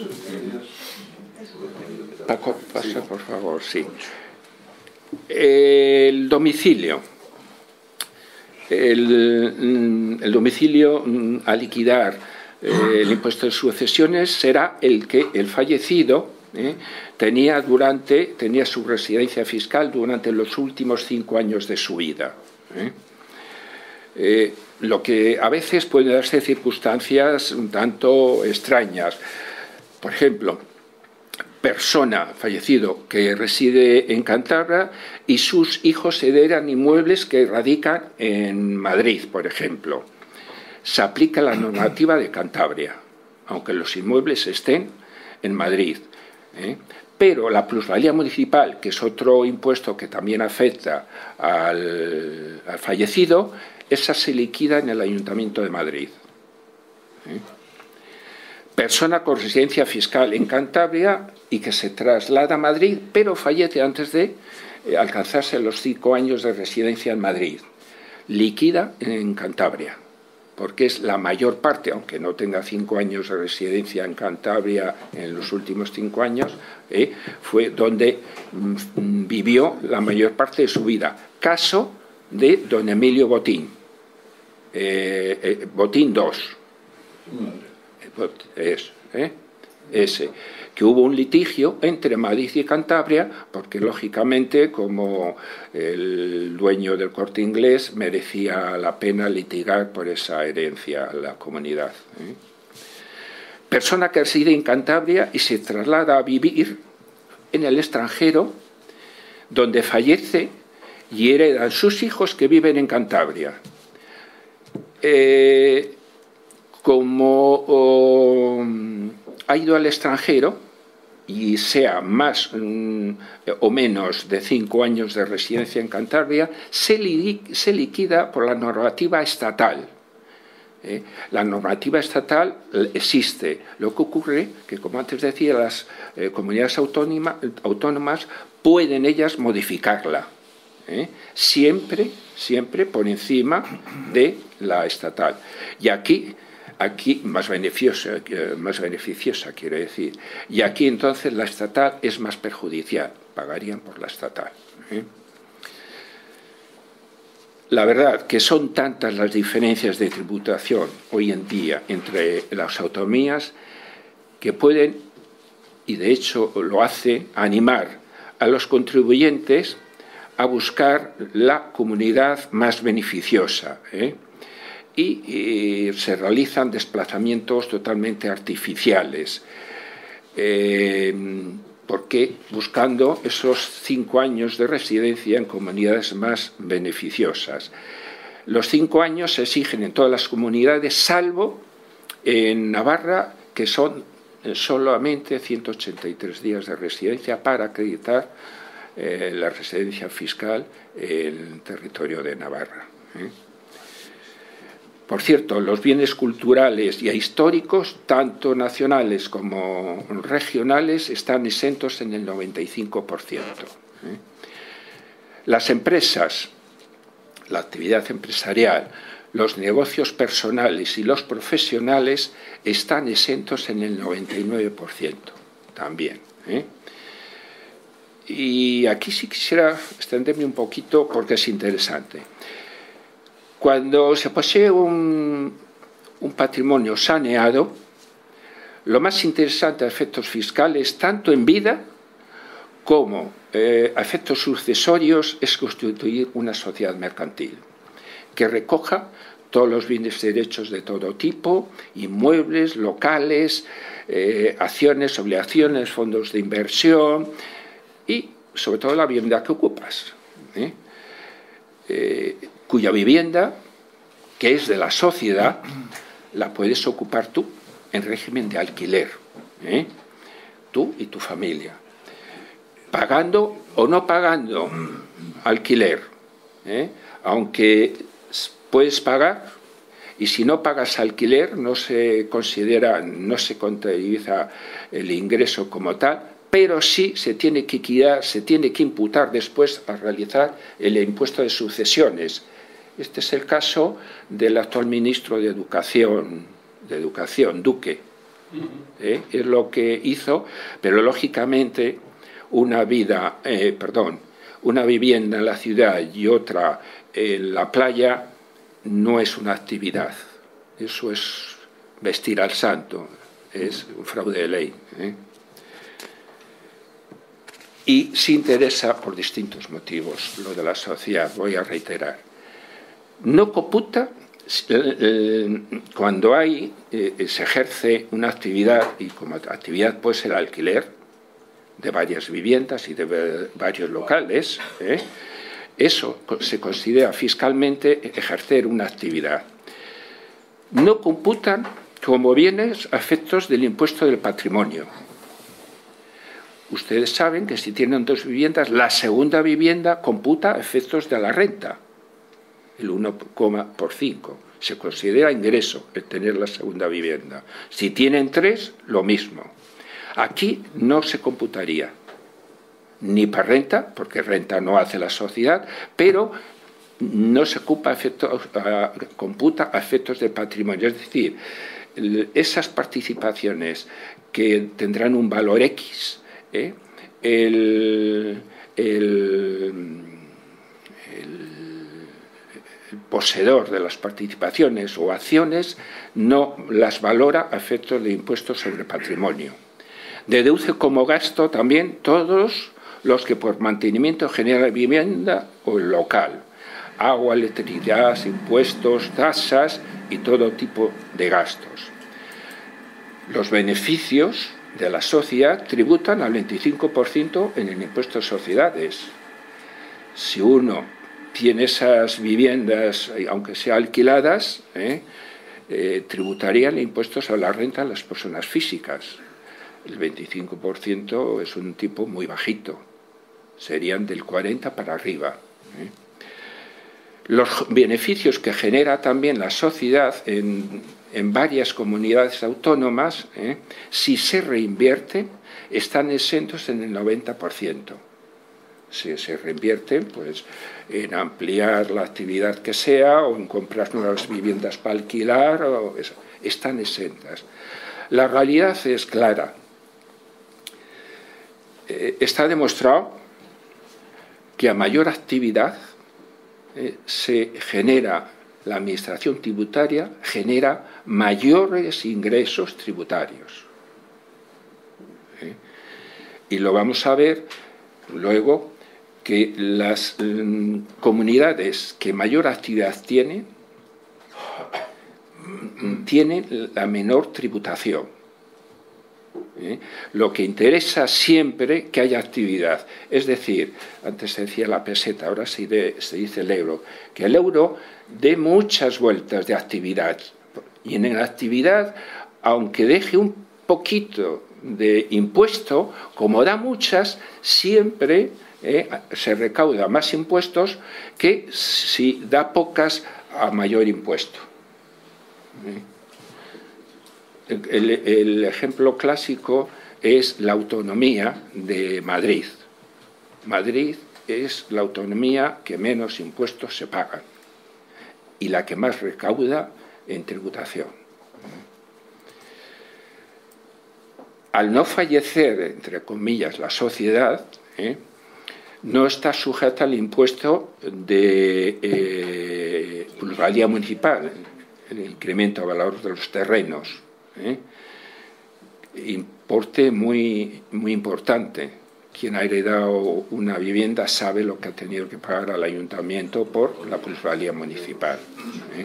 Paco, pasa por favor, sí. El domicilio. El, el domicilio a liquidar eh, el impuesto de sucesiones será el que el fallecido eh, tenía, durante, tenía su residencia fiscal durante los últimos cinco años de su vida. Eh. Eh, lo que a veces pueden darse circunstancias un tanto extrañas. Por ejemplo, persona fallecido que reside en Cantabria y sus hijos heredan inmuebles que radican en Madrid, por ejemplo. Se aplica la normativa de Cantabria, aunque los inmuebles estén en Madrid. ¿eh? Pero la plusvalía municipal, que es otro impuesto que también afecta al, al fallecido, esa se liquida en el Ayuntamiento de Madrid. ¿eh? Persona con residencia fiscal en Cantabria y que se traslada a Madrid, pero fallece antes de eh, alcanzarse los cinco años de residencia en Madrid. Liquida en Cantabria, porque es la mayor parte, aunque no tenga cinco años de residencia en Cantabria en los últimos cinco años, eh, fue donde mm, vivió la mayor parte de su vida. Caso de don Emilio Botín, eh, eh, Botín dos. Es, ¿eh? ese, que hubo un litigio entre Madrid y Cantabria, porque lógicamente como el dueño del Corte Inglés merecía la pena litigar por esa herencia a la comunidad. ¿eh? Persona que reside en Cantabria y se traslada a vivir en el extranjero, donde fallece y heredan sus hijos que viven en Cantabria. Eh, Como oh, ha ido al extranjero y sea más mm, o menos de cinco años de residencia en Cantabria, se, li se liquida por la normativa estatal. ¿eh? La normativa estatal existe. Lo que ocurre que, como antes decía, las eh, comunidades autónoma, autónomas pueden ellas modificarla. ¿eh? Siempre, siempre por encima de la estatal. Y aquí... Aquí, más beneficiosa, más beneficiosa, quiero decir. Y aquí, entonces, la estatal es más perjudicial. Pagarían por la estatal. ¿eh? La verdad que son tantas las diferencias de tributación hoy en día entre las autonomías que pueden, y de hecho lo hace, animar a los contribuyentes a buscar la comunidad más beneficiosa, ¿eh? Y, y se realizan desplazamientos totalmente artificiales, eh, porque buscando esos cinco años de residencia en comunidades más beneficiosas. Los cinco años se exigen en todas las comunidades, salvo en Navarra, que son solamente ciento ochenta y tres días de residencia para acreditar eh, la residencia fiscal en el territorio de Navarra. ¿eh? Por cierto, los bienes culturales y históricos, tanto nacionales como regionales, están exentos en el noventa y cinco por ciento. ¿eh? Las empresas, la actividad empresarial, los negocios personales y los profesionales están exentos en el noventa y nueve por ciento también. ¿eh? Y aquí sí quisiera extenderme un poquito porque es interesante. Cuando se posee un, un patrimonio saneado, lo más interesante a efectos fiscales, tanto en vida como eh, a efectos sucesorios, es constituir una sociedad mercantil. que recoja todos los bienes y derechos de todo tipo, inmuebles, locales, eh, acciones, obligaciones, fondos de inversión y, sobre todo, la vivienda que ocupas, ¿eh? Eh, cuya vivienda, que es de la sociedad, la puedes ocupar tú en régimen de alquiler, ¿eh? Tú y tu familia, pagando o no pagando alquiler, ¿eh? Aunque puedes pagar, y si no pagas alquiler no se considera, no se contabiliza el ingreso como tal, pero sí se tiene que quitar, se tiene que imputar después a realizar el impuesto de sucesiones. Este es el caso del actual ministro de Educación, de Educación, Duque. ¿Eh? Es lo que hizo, pero lógicamente una vida, eh, perdón, una vivienda en la ciudad y otra en la playa no es una actividad. Eso es vestir al santo, es un fraude de ley, ¿eh? Y se interesa por distintos motivos lo de la sociedad, voy a reiterar. No computa eh, cuando hay, eh, se ejerce una actividad, y como actividad puede ser alquiler de varias viviendas y de varios locales, ¿eh? Eso se considera fiscalmente ejercer una actividad. No computan como bienes a efectos del impuesto del patrimonio. Ustedes saben que si tienen dos viviendas, la segunda vivienda computa a efectos de la renta, el uno por cinco. Se considera ingreso el tener la segunda vivienda. Si tienen tres, lo mismo. Aquí no se computaría ni para renta, porque renta no hace la sociedad, pero no se ocupa a efectos, a, computa a efectos de patrimonio. Es decir, esas participaciones que tendrán un valor X, ¿eh? el, el, el, el poseedor de las participaciones o acciones no las valora a efectos de impuestos sobre patrimonio. Deduce como gasto también todos los que por mantenimiento generan vivienda o el local, agua, electricidad, impuestos, tasas y todo tipo de gastos. Los beneficios de la sociedad tributan al veinticinco por ciento en el impuesto de sociedades. Si uno tiene esas viviendas, aunque sean alquiladas, eh, eh, tributarían impuestos a la renta a las personas físicas. El veinticinco por ciento es un tipo muy bajito. Serían del cuarenta para arriba. ¿eh? Los beneficios que genera también la sociedad en, en varias comunidades autónomas, ¿eh? si se reinvierten, están exentos en el noventa por ciento. Si se reinvierten, pues en ampliar la actividad que sea o en comprar nuevas viviendas para alquilar, o eso, están exentas. La realidad es clara. Eh, está demostrado que a mayor actividad eh, se genera, la administración tributaria genera mayores ingresos tributarios. ¿Eh? Y lo vamos a ver luego, que las mm, comunidades que mayor actividad tienen, tienen la menor tributación. ¿Eh? Lo que interesa siempre que haya actividad. Es decir, antes se decía la peseta, ahora se, de, se dice el euro, que el euro dé muchas vueltas de actividad. Y en la actividad, aunque deje un poquito de impuesto, como da muchas, siempre eh, se recauda más impuestos que si da pocas a mayor impuesto. ¿Eh? El, el ejemplo clásico es la autonomía de Madrid. Madrid es la autonomía que menos impuestos se pagan y la que más recauda en tributación. Al no fallecer, entre comillas, la sociedad, ¿eh? no está sujeta al impuesto de eh, plusvalía municipal, el incremento de valor de los terrenos. ¿Eh? Importe muy, muy importante. quien ha heredado una vivienda sabe lo que ha tenido que pagar al ayuntamiento por la plusvalía municipal. ¿eh?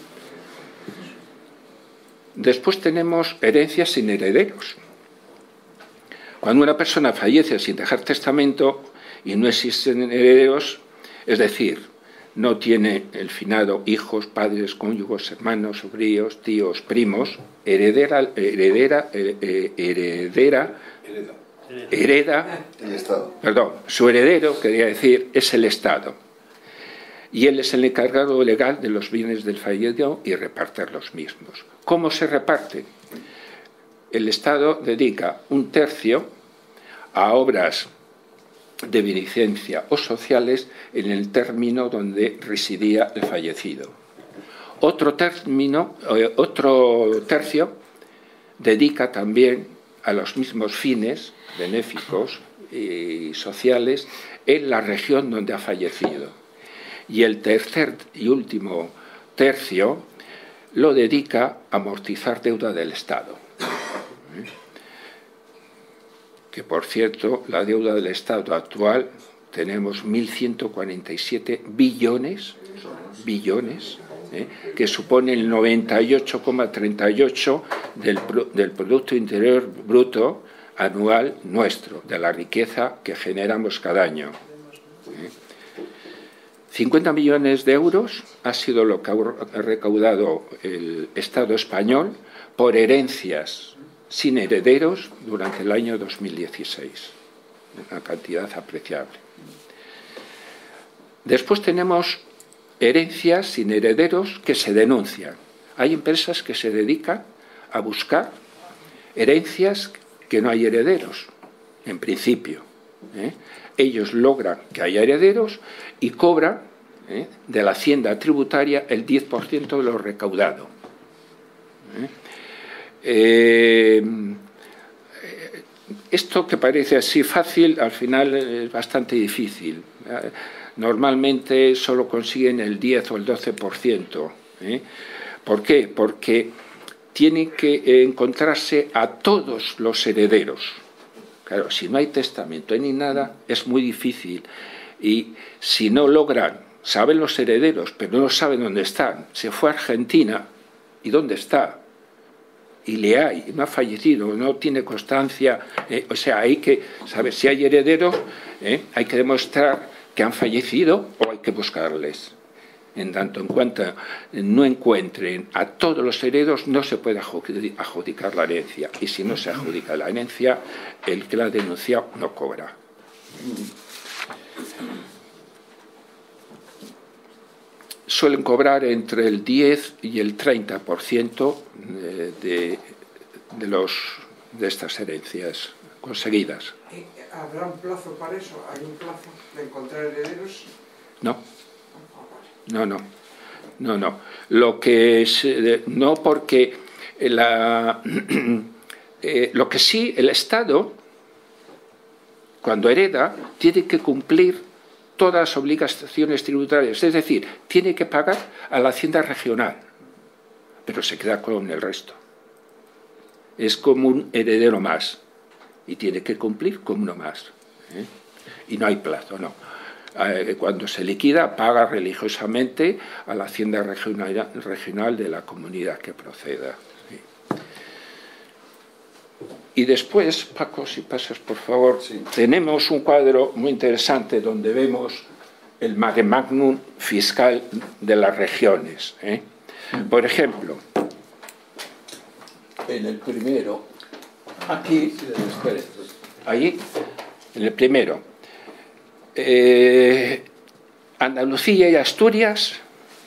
Después tenemos herencias sin herederos. Cuando una persona fallece sin dejar testamento y no existen herederos, es decir, no tiene el finado hijos, padres, cónyugos, hermanos, sobrinos, tíos, primos, heredera, heredera, heredera, hereda, el Estado. Perdón, su heredero, quería decir, es el Estado. Y él es el encargado legal de los bienes del fallecido y repartir los mismos. ¿Cómo se reparte? El Estado dedica un tercio a obras de beneficencia o sociales en el término donde residía el fallecido. Otro, término, eh, otro tercio dedica también a los mismos fines benéficos y sociales en la región donde ha fallecido. Y el tercer y último tercio lo dedica a amortizar deuda del Estado. Que, por cierto, la deuda del Estado actual tenemos mil ciento cuarenta y siete billones, billones ¿eh? que supone el noventa y ocho coma treinta y ocho del, del Producto Interior Bruto anual nuestro, de la riqueza que generamos cada año. ¿eh? cincuenta millones de euros ha sido lo que ha recaudado el Estado español por herencias sin herederos durante el año dos mil dieciséis, una cantidad apreciable. Después tenemos herencias sin herederos que se denuncian. Hay empresas que se dedican a buscar herencias que no hay herederos, en principio. ¿eh? Ellos logran que haya herederos y cobran ¿eh? de la hacienda tributaria el diez por ciento de lo recaudado. ¿eh? Eh, esto que parece así fácil, al final es bastante difícil. Normalmente solo consiguen el diez o el doce por ciento. ¿eh? ¿Por qué? Porque tienen que encontrarse a todos los herederos. Claro, si no hay testamento ni nada, es muy difícil. Y si no logran, saben los herederos, pero no saben dónde están. Se fue a Argentina, ¿y dónde está? Y le hay, no ha fallecido, no tiene constancia, eh, o sea, hay que saber si hay herederos, eh, hay que demostrar que han fallecido o hay que buscarles. En tanto en cuanto no encuentren a todos los herederos, no se puede adjudicar la herencia. Y si no se adjudica la herencia, el que la ha denunciado no cobra. Suelen cobrar entre el diez y el treinta por ciento de, de, los, de estas herencias conseguidas. ¿Habrá un plazo para eso? ¿Hay un plazo de encontrar herederos? No. No, no. No, no. Lo que es, no porque la, eh, lo que sí, el Estado, cuando hereda, tiene que cumplir todas las obligaciones tributarias, es decir, tiene que pagar a la hacienda regional, pero se queda con el resto. Es como un heredero más y tiene que cumplir como uno más. ¿eh? Y no hay plazo, no. Eh, cuando se liquida, paga religiosamente a la hacienda regional, regional de la comunidad que proceda. ¿sí? Y después, Paco, si pasas por favor, sí. tenemos un cuadro muy interesante donde vemos el mare magnum fiscal de las regiones. ¿eh? Por ejemplo, en el primero, aquí, ahí, en el primero, eh, Andalucía y Asturias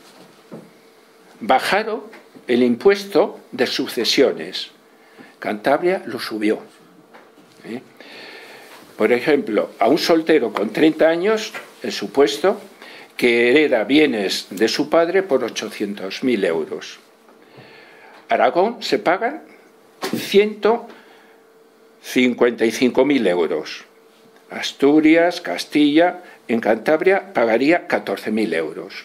bajaron el impuesto de sucesiones. Cantabria lo subió. ¿eh? Por ejemplo, a un soltero con treinta años, el supuesto, que hereda bienes de su padre por ochocientos mil euros. Aragón se pagan ciento cincuenta y cinco mil euros. Asturias, Castilla, en Cantabria pagaría catorce mil euros.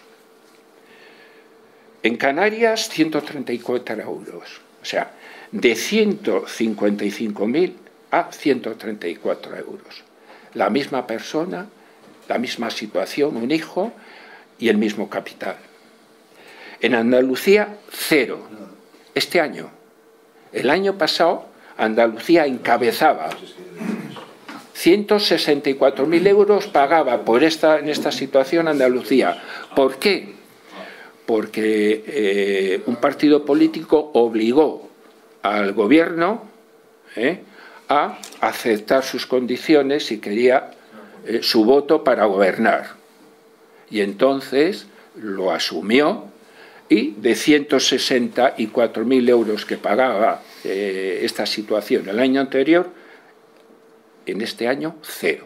En Canarias, ciento treinta y cuatro euros. O sea, de ciento cincuenta y cinco mil a ciento treinta y cuatro euros. la misma persona, la misma situación, un hijo y el mismo capital. En Andalucía, cero. Este año. El año pasado, Andalucía encabezaba. ciento sesenta y cuatro mil euros pagaba por esta, en esta situación Andalucía. ¿Por qué? Porque eh, un partido político obligó al gobierno eh, a aceptar sus condiciones si quería eh, su voto para gobernar. Y entonces lo asumió y de ciento sesenta y cuatro mil euros que pagaba eh, esta situación el año anterior, en este año, cero.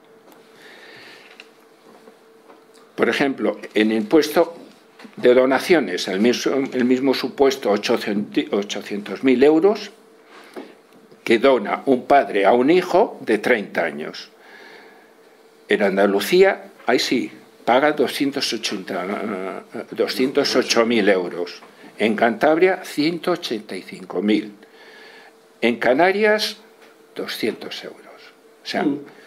Por ejemplo, en impuesto de donaciones, el mismo, el mismo supuesto ochocientos mil euros que dona un padre a un hijo de treinta años. En Andalucía, ahí sí, paga doscientos ocho mil euros. En Cantabria, ciento ochenta y cinco mil. En Canarias, doscientos euros. O sea,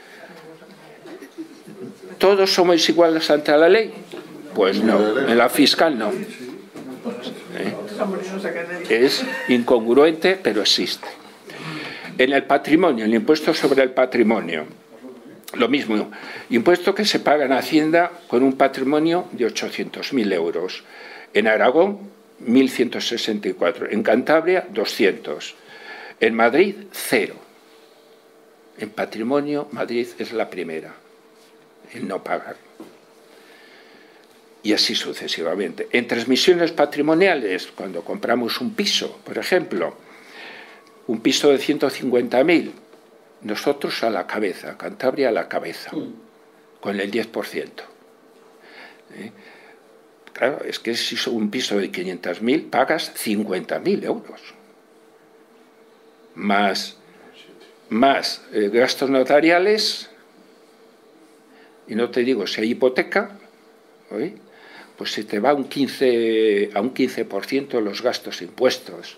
¿todos somos iguales ante la ley? Pues no, en la fiscal no. ¿Eh? Es incongruente, pero existe. En el patrimonio, el impuesto sobre el patrimonio, lo mismo, impuesto que se paga en Hacienda con un patrimonio de ochocientos mil euros. En Aragón, mil ciento sesenta y cuatro. En Cantabria, doscientos. En Madrid, cero. En patrimonio, Madrid es la primera en no pagar. Y así sucesivamente. En transmisiones patrimoniales, cuando compramos un piso, por ejemplo, un piso de ciento cincuenta mil, nosotros a la cabeza, Cantabria a la cabeza, con el diez por ciento. ¿Eh? Claro, es que si es un piso de quinientos mil, pagas cincuenta mil euros. Más, más eh, gastos notariales, y no te digo si hay hipoteca, ¿oí? Pues se te va un quince, a un quince por ciento los gastos e impuestos.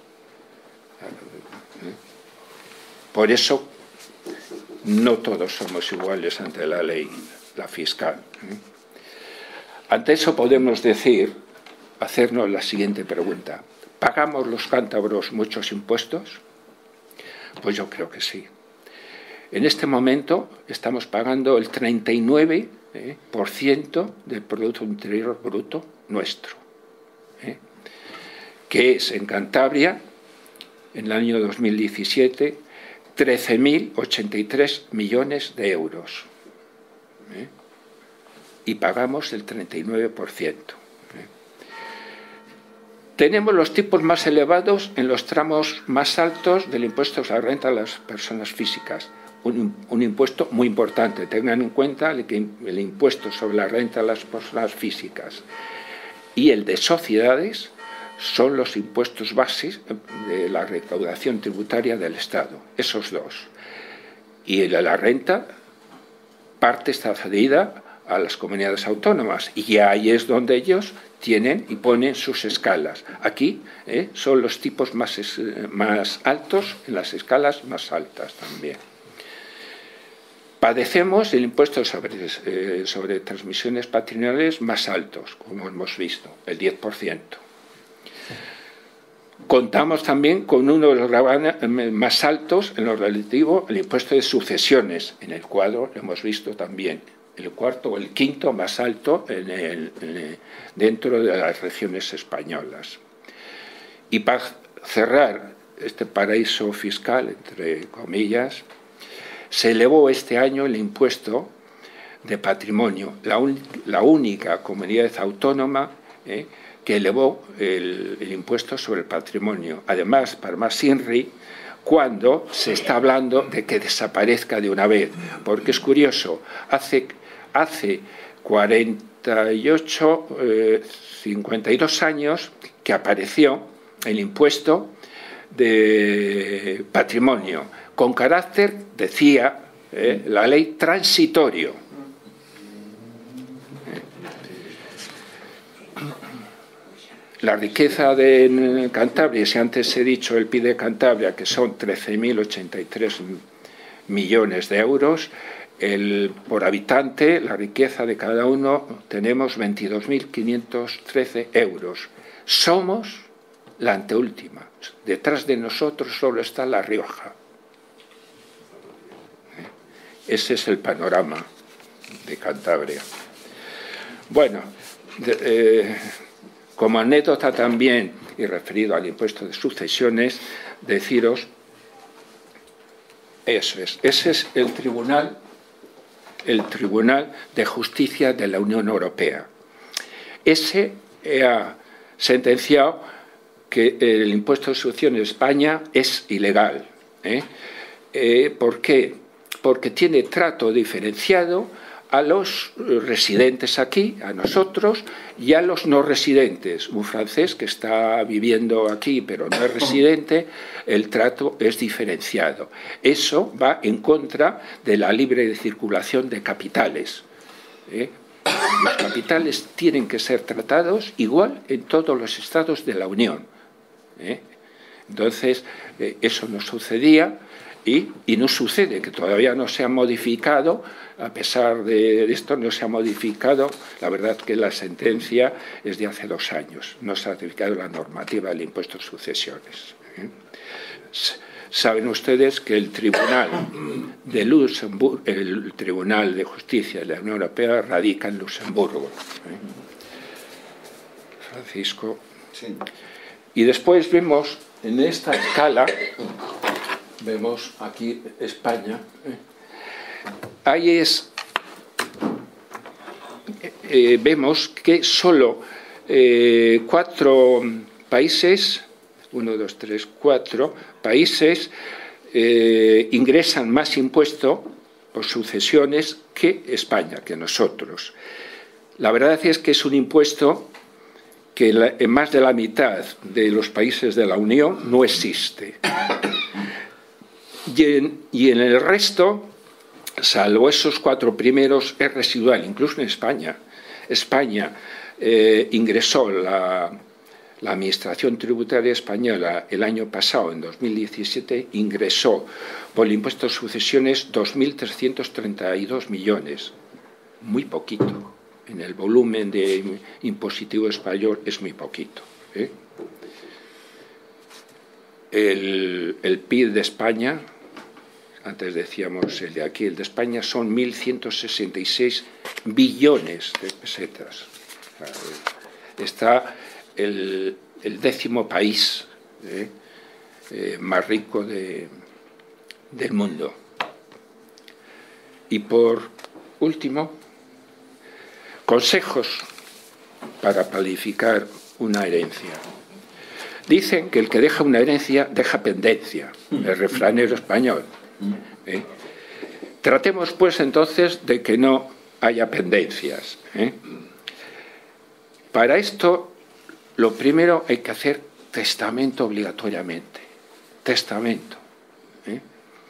Por eso no todos somos iguales ante la ley, la fiscal. Ante eso podemos decir, hacernos la siguiente pregunta. ¿Pagamos los cántabros muchos impuestos? Pues yo creo que sí. En este momento estamos pagando el treinta y nueve por ciento del Producto Interior Bruto nuestro, ¿eh? que es en Cantabria, en el año dos mil diecisiete, trece mil ochenta y tres millones de euros. ¿eh? Y pagamos el treinta y nueve por ciento. ¿eh? Tenemos los tipos más elevados en los tramos más altos del impuesto a la renta a las personas físicas. Un, un impuesto muy importante. Tengan en cuenta el, que, el impuesto sobre la renta a las personas físicas y el de sociedades son los impuestos bases de la recaudación tributaria del Estado, esos dos. Y el de la renta, parte está cedida a las comunidades autónomas y ahí es donde ellos tienen y ponen sus escalas. Aquí eh, son los tipos más, más altos en las escalas más altas también. Padecemos el impuesto sobre, eh, sobre transmisiones patrimoniales más altos, como hemos visto, el diez por ciento. Contamos también con uno de los gravames más altos en lo relativo al impuesto de sucesiones. En el cuadro lo hemos visto también, el cuarto o el quinto más alto en el, en el, dentro de las regiones españolas. Y para cerrar este paraíso fiscal, entre comillas, se elevó este año el impuesto de patrimonio, la, un, la única comunidad autónoma eh, que elevó el, el impuesto sobre el patrimonio. Además, para más INRI, cuando se está hablando de que desaparezca de una vez, porque es curioso, hace, hace cuarenta y ocho, eh, cincuenta y dos años que apareció el impuesto de patrimonio, con carácter, decía eh, la ley, transitorio. La riqueza de Cantabria, si antes he dicho el P I B de Cantabria, que son trece mil ochenta y tres millones de euros, el, por habitante, la riqueza de cada uno, tenemos veintidós mil quinientos trece euros. Somos la anteúltima. Detrás de nosotros solo está La Rioja. Ese es el panorama de Cantabria. Bueno, de, eh, como anécdota también, y referido al impuesto de sucesiones, deciros, eso es, ese es el Tribunal, el Tribunal de Justicia de la Unión Europea. Ese ha sentenciado que el impuesto de sucesiones en España es ilegal. ¿eh? Eh, ¿Por qué? Porque tiene trato diferenciado a los residentes aquí, a nosotros, y a los no residentes. Un francés que está viviendo aquí pero no es residente, el trato es diferenciado. Eso va en contra de la libre circulación de capitales. ¿eh? Los capitales tienen que ser tratados igual en todos los estados de la Unión. ¿eh? Entonces, eh, eso no sucedía. Y, y no sucede, que todavía no se ha modificado, a pesar de esto no se ha modificado, la verdad que la sentencia es de hace dos años, no se ha modificado la normativa del impuesto de sucesiones. ¿eh? Saben ustedes que el Tribunal de Luxemburgo, el Tribunal de Justicia de la Unión Europea radica en Luxemburgo. ¿eh? Francisco. Sí. Y después vemos en esta escala, vemos aquí España. ¿eh? Ahí es, eh, vemos que solo eh, cuatro países, uno, dos, tres, cuatro países eh, ingresan más impuesto por sucesiones que España, que nosotros. La verdad es que es un impuesto que la, en más de la mitad de los países de la Unión no existe. Y en, y en el resto, salvo esos cuatro primeros, es residual, incluso en España. España eh, ingresó la, la Administración Tributaria Española el año pasado, en dos mil diecisiete, ingresó por el impuesto de sucesiones dos mil trescientos treinta y dos millones. Muy poquito. En el volumen de impositivo español es muy poquito. ¿eh? El, el P I B de España, antes decíamos el de aquí, el de España, son mil ciento sesenta y seis billones de pesetas. Está el, el décimo país ¿eh? Eh, más rico de, del mundo. Y por último, consejos para planificar una herencia. Dicen que el que deja una herencia deja pendencia, el refranero español. ¿eh? Tratemos, pues, entonces, de que no haya pendencias. ¿eh? Para esto, lo primero hay que hacer testamento obligatoriamente. Testamento. ¿eh?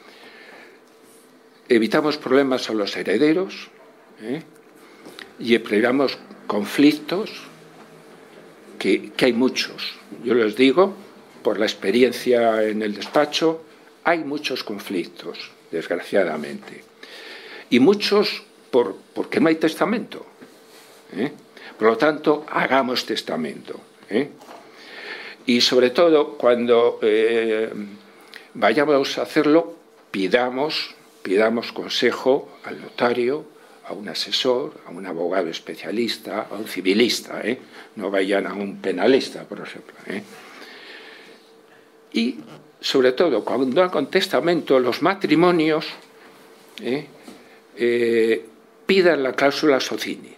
Evitamos problemas a los herederos ¿eh? y evitamos conflictos, que, que hay muchos. Yo les digo, por la experiencia en el despacho, hay muchos conflictos, desgraciadamente. Y muchos por, porque no hay testamento. ¿eh? Por lo tanto, hagamos testamento. ¿eh? Y sobre todo, cuando eh, vayamos a hacerlo, pidamos, pidamos consejo al notario, a un asesor, a un abogado especialista, a un civilista. ¿eh? No vayan a un penalista, por ejemplo. ¿eh? Y sobre todo, cuando hagan testamento, los matrimonios ¿eh? Eh, pidan la cláusula Socini.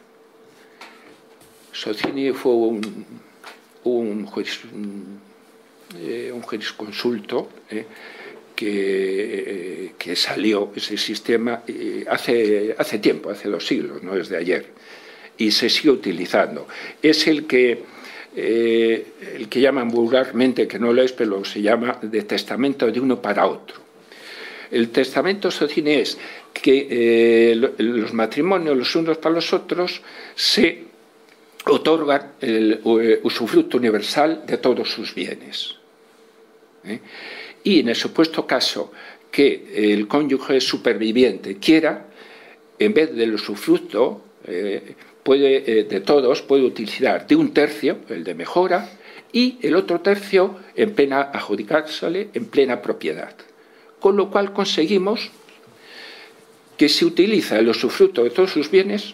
Socini fue un, un, juris, un, eh, un jurisconsulto eh, que, eh, que salió ese sistema eh, hace, hace tiempo, hace dos siglos, no es de ayer, y se sigue utilizando. Es el que Eh, el que llaman vulgarmente, que no lo es, pero se llama de testamento de uno para otro. El testamento Socini es que eh, los matrimonios los unos para los otros se otorgan el uh, usufructo universal de todos sus bienes. ¿eh? Y en el supuesto caso que el cónyuge superviviente quiera, en vez del usufructo eh, puede, eh, de todos, puede utilizar de un tercio, el de mejora, y el otro tercio en plena adjudicársele en plena propiedad. Con lo cual conseguimos que se utiliza el usufructo de todos sus bienes.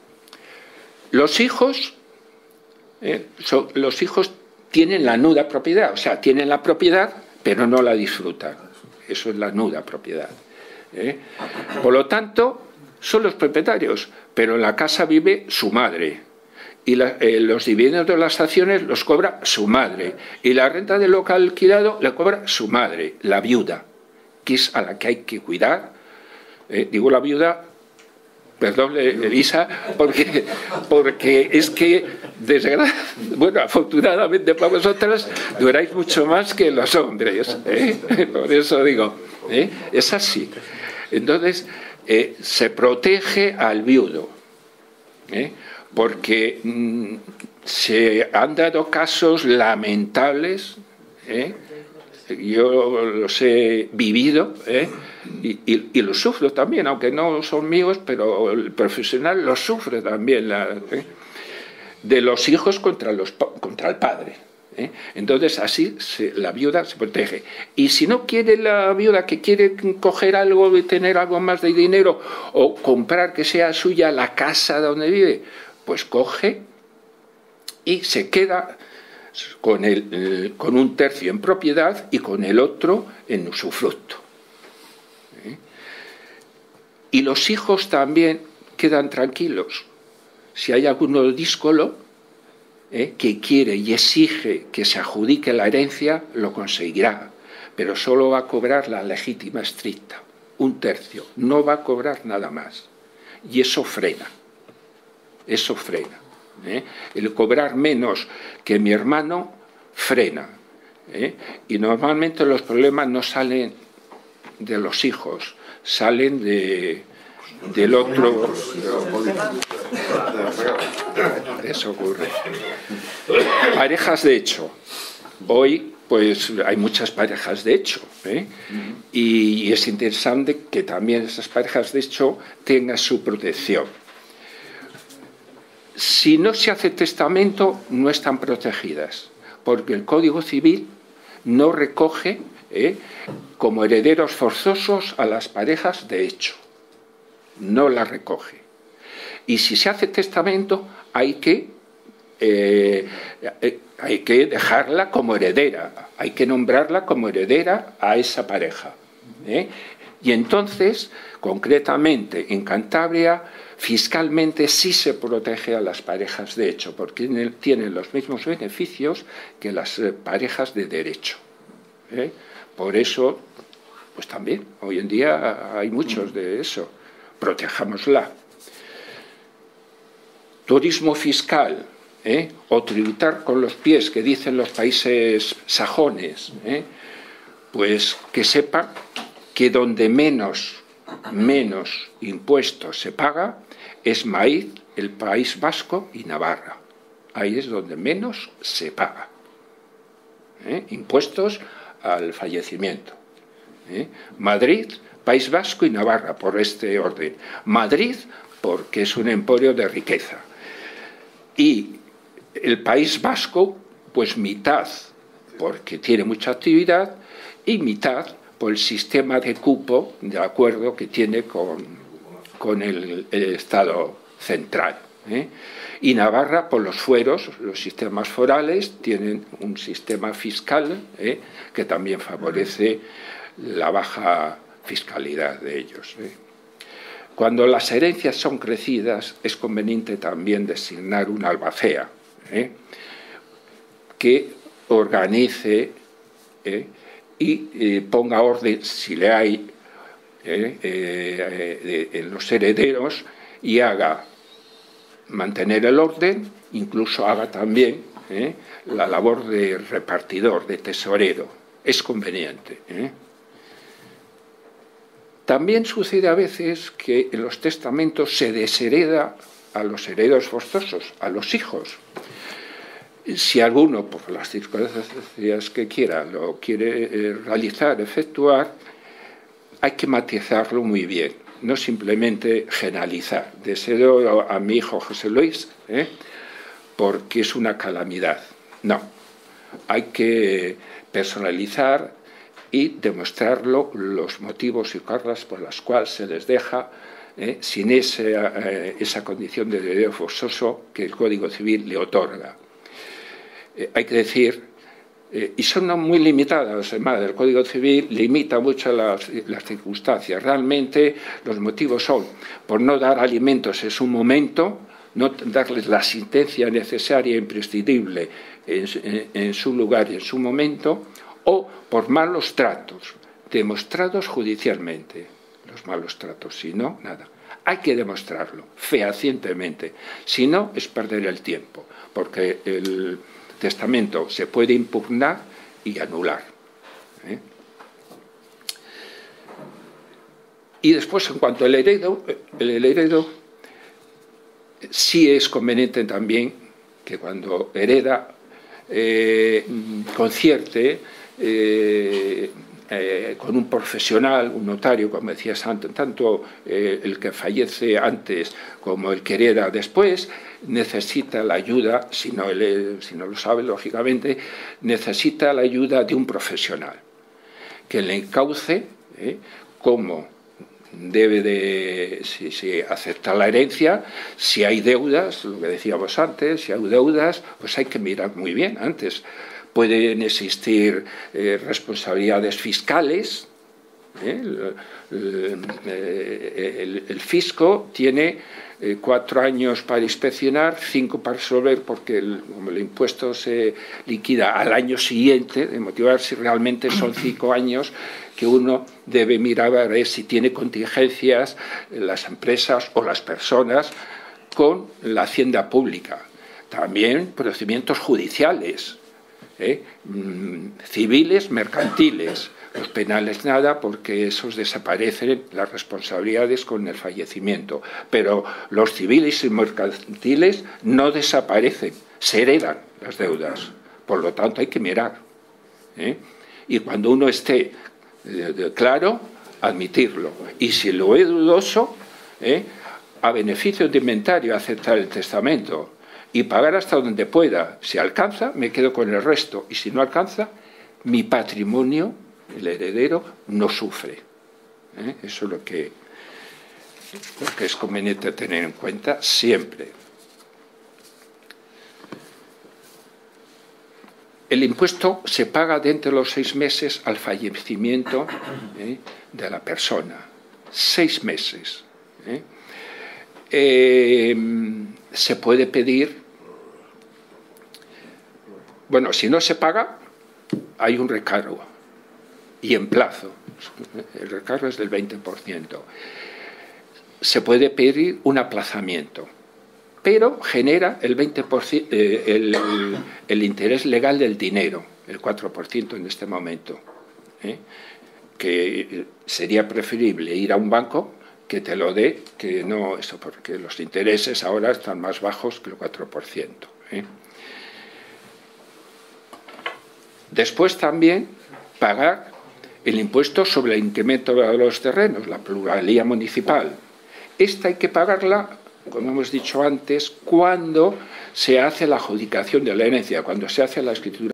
Los hijos, eh, son, los hijos tienen la nuda propiedad, o sea, tienen la propiedad, pero no la disfrutan. Eso es la nuda propiedad. ¿eh? Por lo tanto, son los propietarios, pero en la casa vive su madre. Y la, eh, los dividendos de las acciones los cobra su madre. Y la renta del local alquilado la cobra su madre, la viuda, que es a la que hay que cuidar. Eh, digo la viuda, perdón, Elisa, porque, porque es que, desgraciadamente, bueno, afortunadamente para vosotras, duráis mucho más que los hombres. ¿eh? Por eso digo, ¿eh? es así. Entonces, eh, se protege al viudo, ¿eh? porque mmm, se han dado casos lamentables, ¿eh? yo los he vivido, ¿eh? y, y, y los sufro también, aunque no son míos, pero el profesional los sufre también, la, ¿eh? de los hijos contra, los, contra el padre. ¿eh? Entonces así se, la viuda se protege. Y si no quiere la viuda, que quiere coger algo y tener algo más de dinero, o comprar que sea suya la casa donde vive, pues coge y se queda con, el, con un tercio en propiedad y con el otro en usufructo. ¿Eh? Y los hijos también quedan tranquilos. Si hay alguno díscolo ¿eh? que quiere y exige que se adjudique la herencia, lo conseguirá, pero solo va a cobrar la legítima estricta, un tercio, no va a cobrar nada más. Y eso frena, eso frena. ¿eh? El cobrar menos que mi hermano frena. ¿eh? Y normalmente los problemas no salen de los hijos, salen de, del otro. Eso ocurre. Parejas de hecho. Hoy pues hay muchas parejas de hecho. ¿eh? Y es interesante que también esas parejas de hecho tengan su protección. Si no se hace testamento, no están protegidas, porque el Código Civil no recoge ¿eh? como herederos forzosos a las parejas de hecho. No las recoge. Y si se hace testamento, hay que, eh, hay que dejarla como heredera, hay que nombrarla como heredera a esa pareja. ¿eh? Y entonces, concretamente en Cantabria, fiscalmente sí se protege a las parejas de hecho, porque tienen los mismos beneficios que las parejas de derecho. ¿eh? Por eso, pues también, hoy en día hay muchos de eso. Protejámosla. Turismo fiscal, ¿eh? o tributar con los pies, que dicen los países sajones, ¿eh? pues que sepan que donde menos, menos impuestos se paga es Maíz, el País Vasco y Navarra. Ahí es donde menos se paga. ¿eh? Impuestos al fallecimiento. ¿eh? Madrid, País Vasco y Navarra, por este orden. Madrid, porque es un emporio de riqueza. Y el País Vasco, pues mitad, porque tiene mucha actividad, y mitad por el sistema de cupo, de acuerdo que tiene con, con el, el Estado central. ¿eh? Y Navarra, por los fueros, los sistemas forales, tienen un sistema fiscal ¿eh? que también favorece la baja fiscalidad de ellos. ¿eh? Cuando las herencias son crecidas, es conveniente también designar una albacea ¿eh? que organice ¿eh? y eh, ponga orden, si le hay, eh, eh, en los herederos, y haga mantener el orden, incluso haga también eh, la labor de repartidor, de tesorero. Es conveniente. ¿eh? También sucede a veces que en los testamentos se deshereda a los herederos forzosos, a los hijos. Si alguno, por las circunstancias que quiera, lo quiere eh, realizar, efectuar, hay que matizarlo muy bien. no simplemente generalizar. Deseo a mi hijo José Luis, ¿eh? porque es una calamidad. No, hay que personalizar y demostrarlo los motivos y causas por las cuales se les deja eh, sin ese, eh, esa condición de heredero forzoso que el Código Civil le otorga. Eh, hay que decir, eh, y son muy limitadas, además, el Código Civil limita mucho las, las circunstancias. Realmente los motivos son por no dar alimentos en su momento, no darles la asistencia necesaria e imprescindible en, en, en su lugar y en su momento, o por malos tratos, demostrados judicialmente. Los malos tratos, si no, nada. Hay que demostrarlo fehacientemente, si no es perder el tiempo, porque el testamento se puede impugnar y anular. ¿eh? Y después, en cuanto al heredo, el heredo sí es conveniente también que cuando hereda eh, concierte eh, eh, con un profesional, un notario, como decías antes, tanto eh, el que fallece antes como el que hereda después, necesita la ayuda, si no, él, si no lo sabe, lógicamente, necesita la ayuda de un profesional que le encauce eh, cómo debe de, si, si acepta la herencia, si hay deudas, lo que decíamos antes, si hay deudas, pues hay que mirar muy bien antes. Pueden existir eh, responsabilidades fiscales. ¿eh? El, el, el, el fisco tiene eh, cuatro años para inspeccionar, cinco para resolver, porque el, como el impuesto se liquida al año siguiente, de motivar si realmente son cinco años que uno debe mirar a ver si tiene contingencias las empresas o las personas con la hacienda pública. También procedimientos judiciales. ¿Eh? civiles, mercantiles, los penales nada, porque esos desaparecen las responsabilidades con el fallecimiento, pero los civiles y mercantiles no desaparecen, se heredan las deudas, por lo tanto hay que mirar, ¿eh? y cuando uno esté eh, claro, admitirlo, y si lo es dudoso, ¿eh? a beneficio de inventario aceptar el testamento y pagar hasta donde pueda. Si alcanza, me quedo con el resto. Y si no alcanza, mi patrimonio, el heredero, no sufre. ¿Eh? Eso es lo que, lo que es conveniente tener en cuenta siempre. El impuesto se paga dentro de los seis meses al fallecimiento ¿eh? de la persona. Seis meses. ¿eh? Eh, se puede pedir. Bueno, si no se paga, hay un recargo y en plazo. El recargo es del veinte por ciento. Se puede pedir un aplazamiento, pero genera el veinte por ciento, eh, el, el, el interés legal del dinero, el cuatro por ciento en este momento. ¿eh? Que sería preferible ir a un banco que te lo dé, que no eso, porque los intereses ahora están más bajos que el cuatro por ciento. ¿eh? Después también pagar el impuesto sobre el incremento de los terrenos, la pluralía municipal. Esta hay que pagarla, como hemos dicho antes, cuando se hace la adjudicación de la herencia, cuando se hace la escritura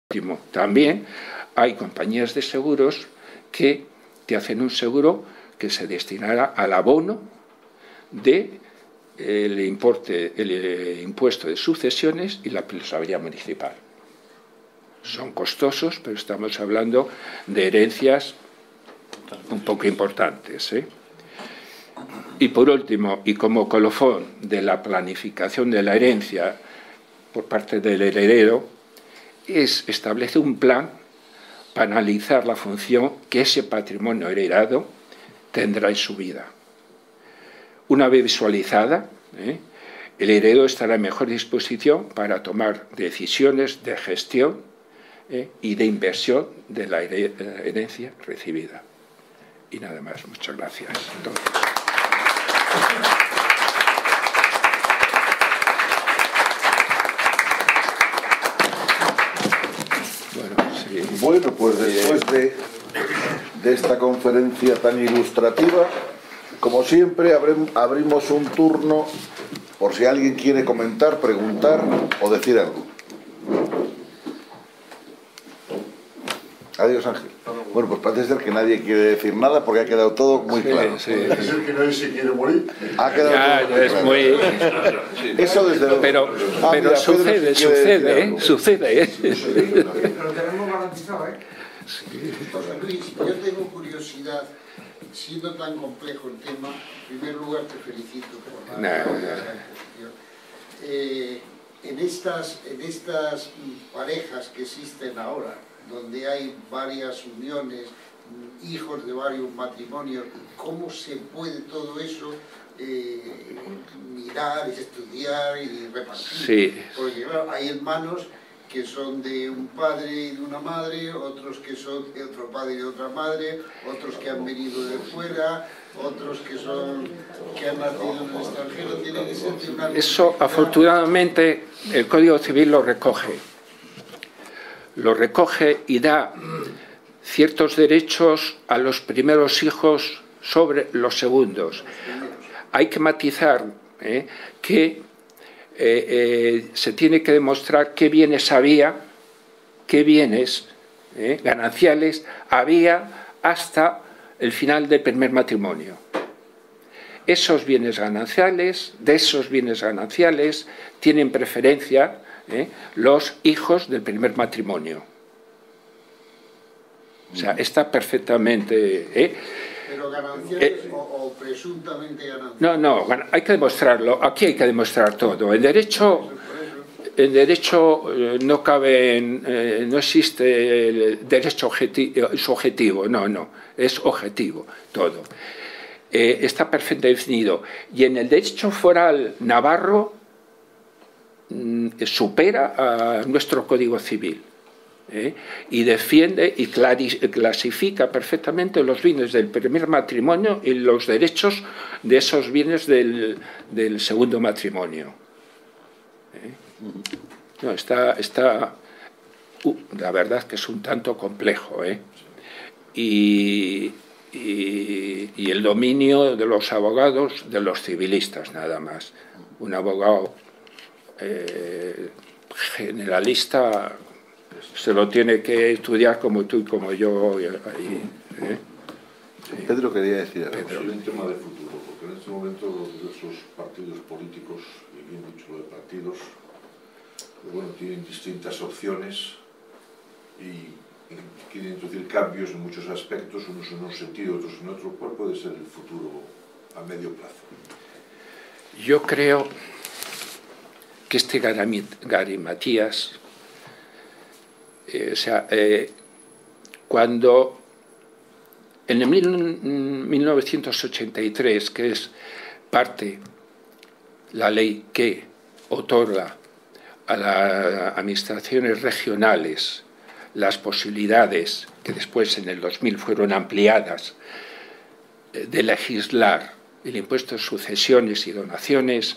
También hay compañías de seguros que te hacen un seguro que se destinará al abono del de importe, el impuesto de sucesiones y la plusvalía municipal. Son costosos, pero estamos hablando de herencias un poco importantes, ¿eh? Y por último, y como colofón de la planificación de la herencia por parte del heredero, es establece un plan para analizar la función que ese patrimonio heredado tendrá en su vida. Una vez visualizada, ¿eh? el heredero estará en mejor disposición para tomar decisiones de gestión ¿eh? y de inversión de la herencia recibida. Y nada más, muchas gracias. Entonces, Bueno, pues después de, de esta conferencia tan ilustrativa, como siempre, abrimos un turno por si alguien quiere comentar, preguntar o decir algo. Adiós, Ángel. Bueno, pues parece ser que nadie quiere decir nada porque ha quedado todo muy claro. Sí, sí. Parece ser que nadie se quiere morir. Ha quedado ya, todo muy es claro. Muy... Eso desde luego. Pero, ah, pero mira, sucede, sucede, ¿eh? Sucede, ¿eh? Pero lo tenemos garantizado, ¿eh? Sí. José Luis, yo tengo curiosidad, siendo tan complejo el tema, en primer lugar te felicito por la, No, por no. la exposición. Eh, en estas, en estas parejas que existen ahora, donde hay varias uniones, hijos de varios matrimonios, ¿cómo se puede todo eso eh, mirar, estudiar y repartir? Sí. Porque claro, hay hermanos que son de un padre y de una madre, otros que son de otro padre y de otra madre, otros que han venido de fuera, otros que son que han nacido en el extranjero. Tiene que ser de una... Eso, afortunadamente, el Código Civil lo recoge. Lo recoge y da ciertos derechos a los primeros hijos sobre los segundos. Hay que matizar ¿eh? que eh, eh, se tiene que demostrar qué bienes había, qué bienes eh, gananciales había hasta el final del primer matrimonio. Esos bienes gananciales, de esos bienes gananciales, tienen preferencia ¿eh? los hijos del primer matrimonio. O sea, está perfectamente... ¿eh? ¿Pero gananciales eh, o, o presuntamente gananciales? No, no, hay que demostrarlo. Aquí hay que demostrar todo. En derecho, en derecho eh, no cabe, en, eh, no existe el derecho objetivo, subjetivo. No, no, es objetivo todo. Eh, está perfectamente definido. Y en el derecho foral navarro mm, supera a nuestro Código Civil. ¿eh? Y defiende y clasifica perfectamente los bienes del primer matrimonio y los derechos de esos bienes del, del segundo matrimonio. ¿eh? No, está, está uh, la verdad que es un tanto complejo, ¿eh? y, y, y el dominio de los abogados, de los civilistas nada más. Un abogado eh, generalista se lo tiene que estudiar como tú y como yo. Y, ¿eh? Sí. Pedro quería decir algo. Pedro. Un tema de futuro, porque en este momento los diversos partidos políticos, y bien dicho lo de partidos, bueno, tienen distintas opciones y, y quieren introducir cambios en muchos aspectos, unos en un sentido, otros en otro. ¿Cuál puede ser el futuro a medio plazo? Yo creo que este garimatías, eh, o sea, eh, cuando en el mil novecientos ochenta y tres, que es parte la ley que otorga a las administraciones regionales las posibilidades, que después en el dos mil fueron ampliadas, de legislar el impuesto de sucesiones y donaciones,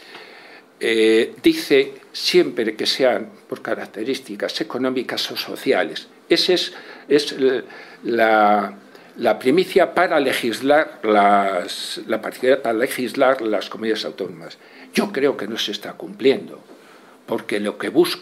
eh, dice siempre que sean por características económicas o sociales. Esa es, es la, la primicia para legislar las, la partida para legislar las comunidades autónomas. Yo creo que no se está cumpliendo, porque lo que buscan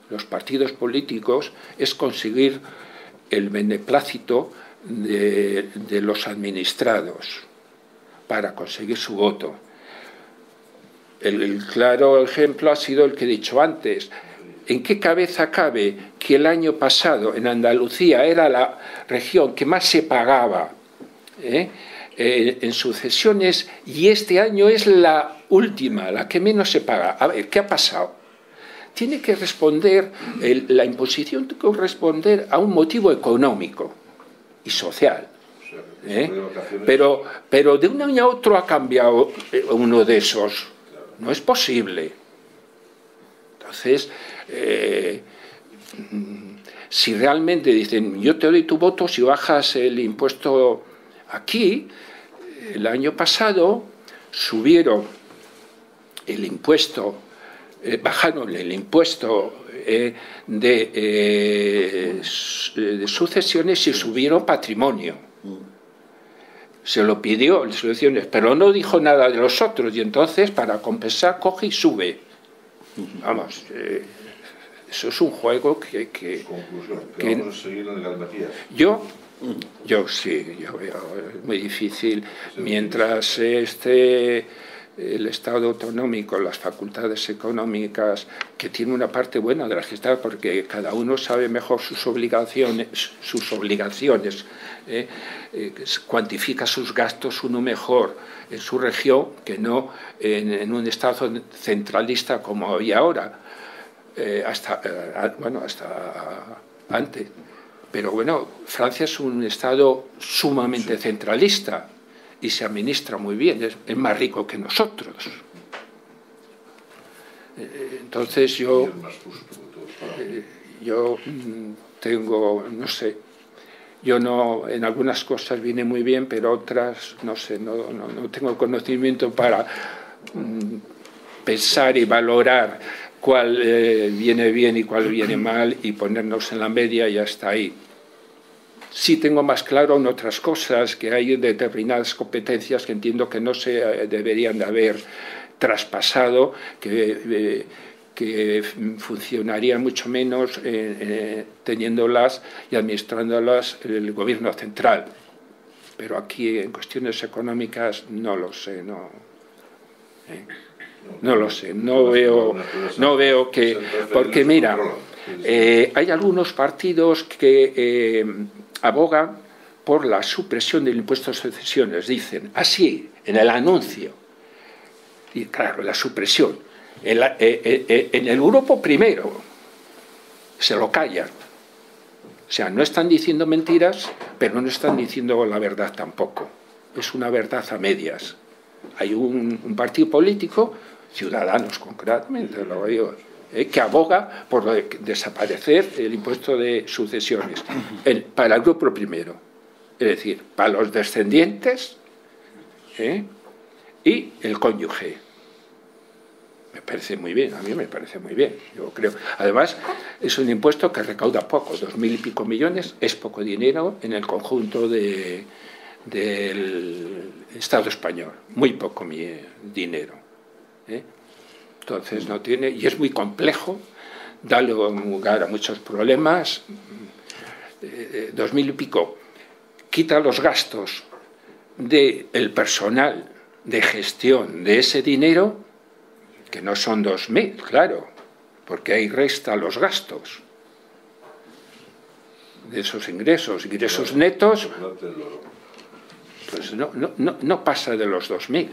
los partidos políticos es conseguir el beneplácito de, de los administrados para conseguir su voto. El, el claro ejemplo ha sido el que he dicho antes. ¿En qué cabeza cabe que el año pasado en Andalucía era la región que más se pagaba ¿eh? Eh, en sucesiones y este año es la última, la que menos se paga? A ver, ¿qué ha pasado? Tiene que responder, el, la imposición tiene que responder a un motivo económico y social. ¿eh? Pero, pero de un año a otro ha cambiado uno de esos. No es posible. Entonces, eh, si realmente dicen, yo te doy tu voto si bajas el impuesto aquí, el año pasado subieron el impuesto, eh, bajaron el impuesto eh, de, eh, de sucesiones y subieron patrimonio. Se lo pidió en sucesiones, pero no dijo nada de los otros y entonces para compensar coge y sube. Vamos, eh, eso es un juego que... que, Conclusión, que que vamos a seguir en Galmatías. Yo, yo sí, yo veo, es muy difícil. Mientras este, el Estado autonómico, las facultades económicas, que tiene una parte buena de la gestión, porque cada uno sabe mejor sus obligaciones, sus obligaciones eh, eh, cuantifica sus gastos uno mejor en su región que no en, en un Estado centralista como había ahora, eh, hasta, eh, bueno, hasta antes. Pero bueno, Francia es un Estado sumamente sí. centralista y se administra muy bien, es, es más rico que nosotros. Eh, entonces yo, eh, yo tengo, no sé, yo no, en algunas cosas vine muy bien, pero otras, no sé, no, no, no tengo conocimiento para mm, pensar y valorar cuál eh, viene bien y cuál viene mal y ponernos en la media y hasta ahí. Sí tengo más claro en otras cosas, que hay determinadas competencias que entiendo que no se eh, deberían de haber traspasado, que, eh, que funcionarían mucho menos eh, eh, teniéndolas y administrándolas el gobierno central. Pero aquí en cuestiones económicas no lo sé, no... Eh. No lo sé, no veo, no veo que... Porque mira, eh, hay algunos partidos que eh, abogan por la supresión del impuesto de sucesiones, dicen, así, en el anuncio. Y claro, la supresión. En, la, eh, eh, en el grupo primero se lo callan. O sea, no están diciendo mentiras, pero no están diciendo la verdad tampoco. Es una verdad a medias. Hay un, un partido político, Ciudadanos concretamente, lo digo, eh, que aboga por desaparecer el impuesto de sucesiones el, para el grupo primero, es decir, para los descendientes eh, y el cónyuge. Me parece muy bien, a mí me parece muy bien, yo creo. Además, es un impuesto que recauda poco, dos mil y pico millones, es poco dinero en el conjunto de, del Estado español, muy poco mi, dinero. ¿eh? Entonces no tiene, y es muy complejo, da lugar a muchos problemas. Eh, dos mil y pico, quita los gastos del personal de gestión de ese dinero, que no son dos mil, claro, porque ahí resta los gastos de esos ingresos, ingresos netos, pues no, no, no, no pasa de los dos mil.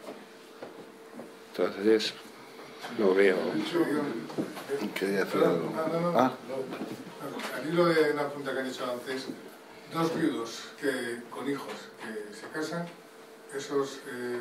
Entonces, lo veo. ¿Quería hacer algo? No, no, no. Ah. Al hilo de la pregunta que han hecho antes, dos viudos que, con hijos que se casan, esos, eh,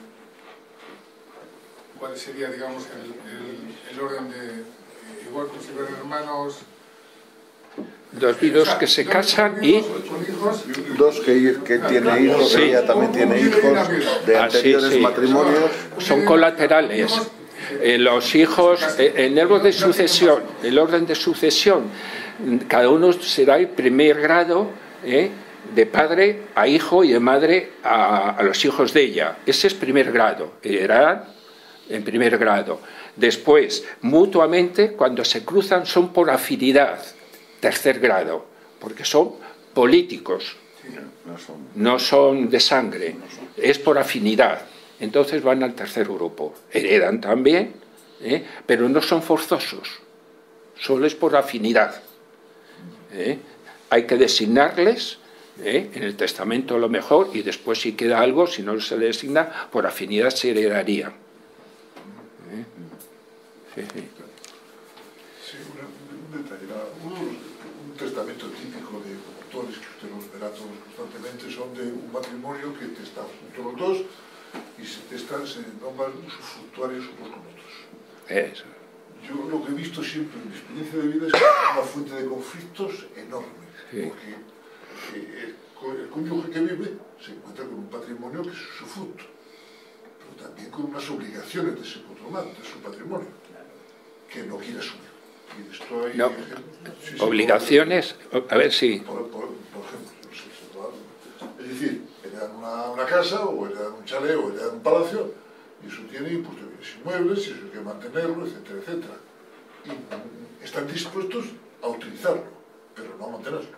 ¿cuál sería, digamos, el, el, el orden de, igual como si fueran hermanos? Dos viudos o sea, que se casan y... Dos que, que tiene hijos, sí. Ella también tiene hijos de anteriores ah, sí, sí. matrimonios. Son colaterales. Eh, los hijos, eh, en el orden de sucesión, el orden de sucesión, cada uno será el primer grado eh, de padre a hijo y de madre a, a los hijos de ella. Ese es primer grado. Eran en primer grado. Después, mutuamente, cuando se cruzan, son por afinidad, tercer grado, porque son políticos, no son de sangre, es por afinidad. Entonces van al tercer grupo. Heredan también, ¿eh? pero no son forzosos, solo es por afinidad. ¿eh? Hay que designarles, ¿eh? en el testamento lo mejor, y después si queda algo, si no se le designa, por afinidad se heredaría. ¿eh? Sí, sí. Sí, una, un detalle. Uno, un testamento típico de autores que usted los verá todos constantemente son de un matrimonio que están juntos los dos y se testan, se nombran usufructuarios unos con otros. Eso. Yo lo que he visto siempre en mi experiencia de vida es que es una fuente de conflictos enorme, sí. porque eh, el, el cónyuge que vive se encuentra con un patrimonio que es su fruto, pero también con unas obligaciones de ese patrimonio, de su patrimonio, que no quiere asumir. Y esto hay, no. sí, sí, obligaciones, por, a ver si... Por, por, por ejemplo, no sé, es decir, heredan una, una casa, o heredan un chalet, o heredan un palacio, y eso tiene impuestos de bienes inmuebles, y eso hay que mantenerlo, etcétera, etcétera. Y están dispuestos a utilizarlo, pero no a mantenerlo.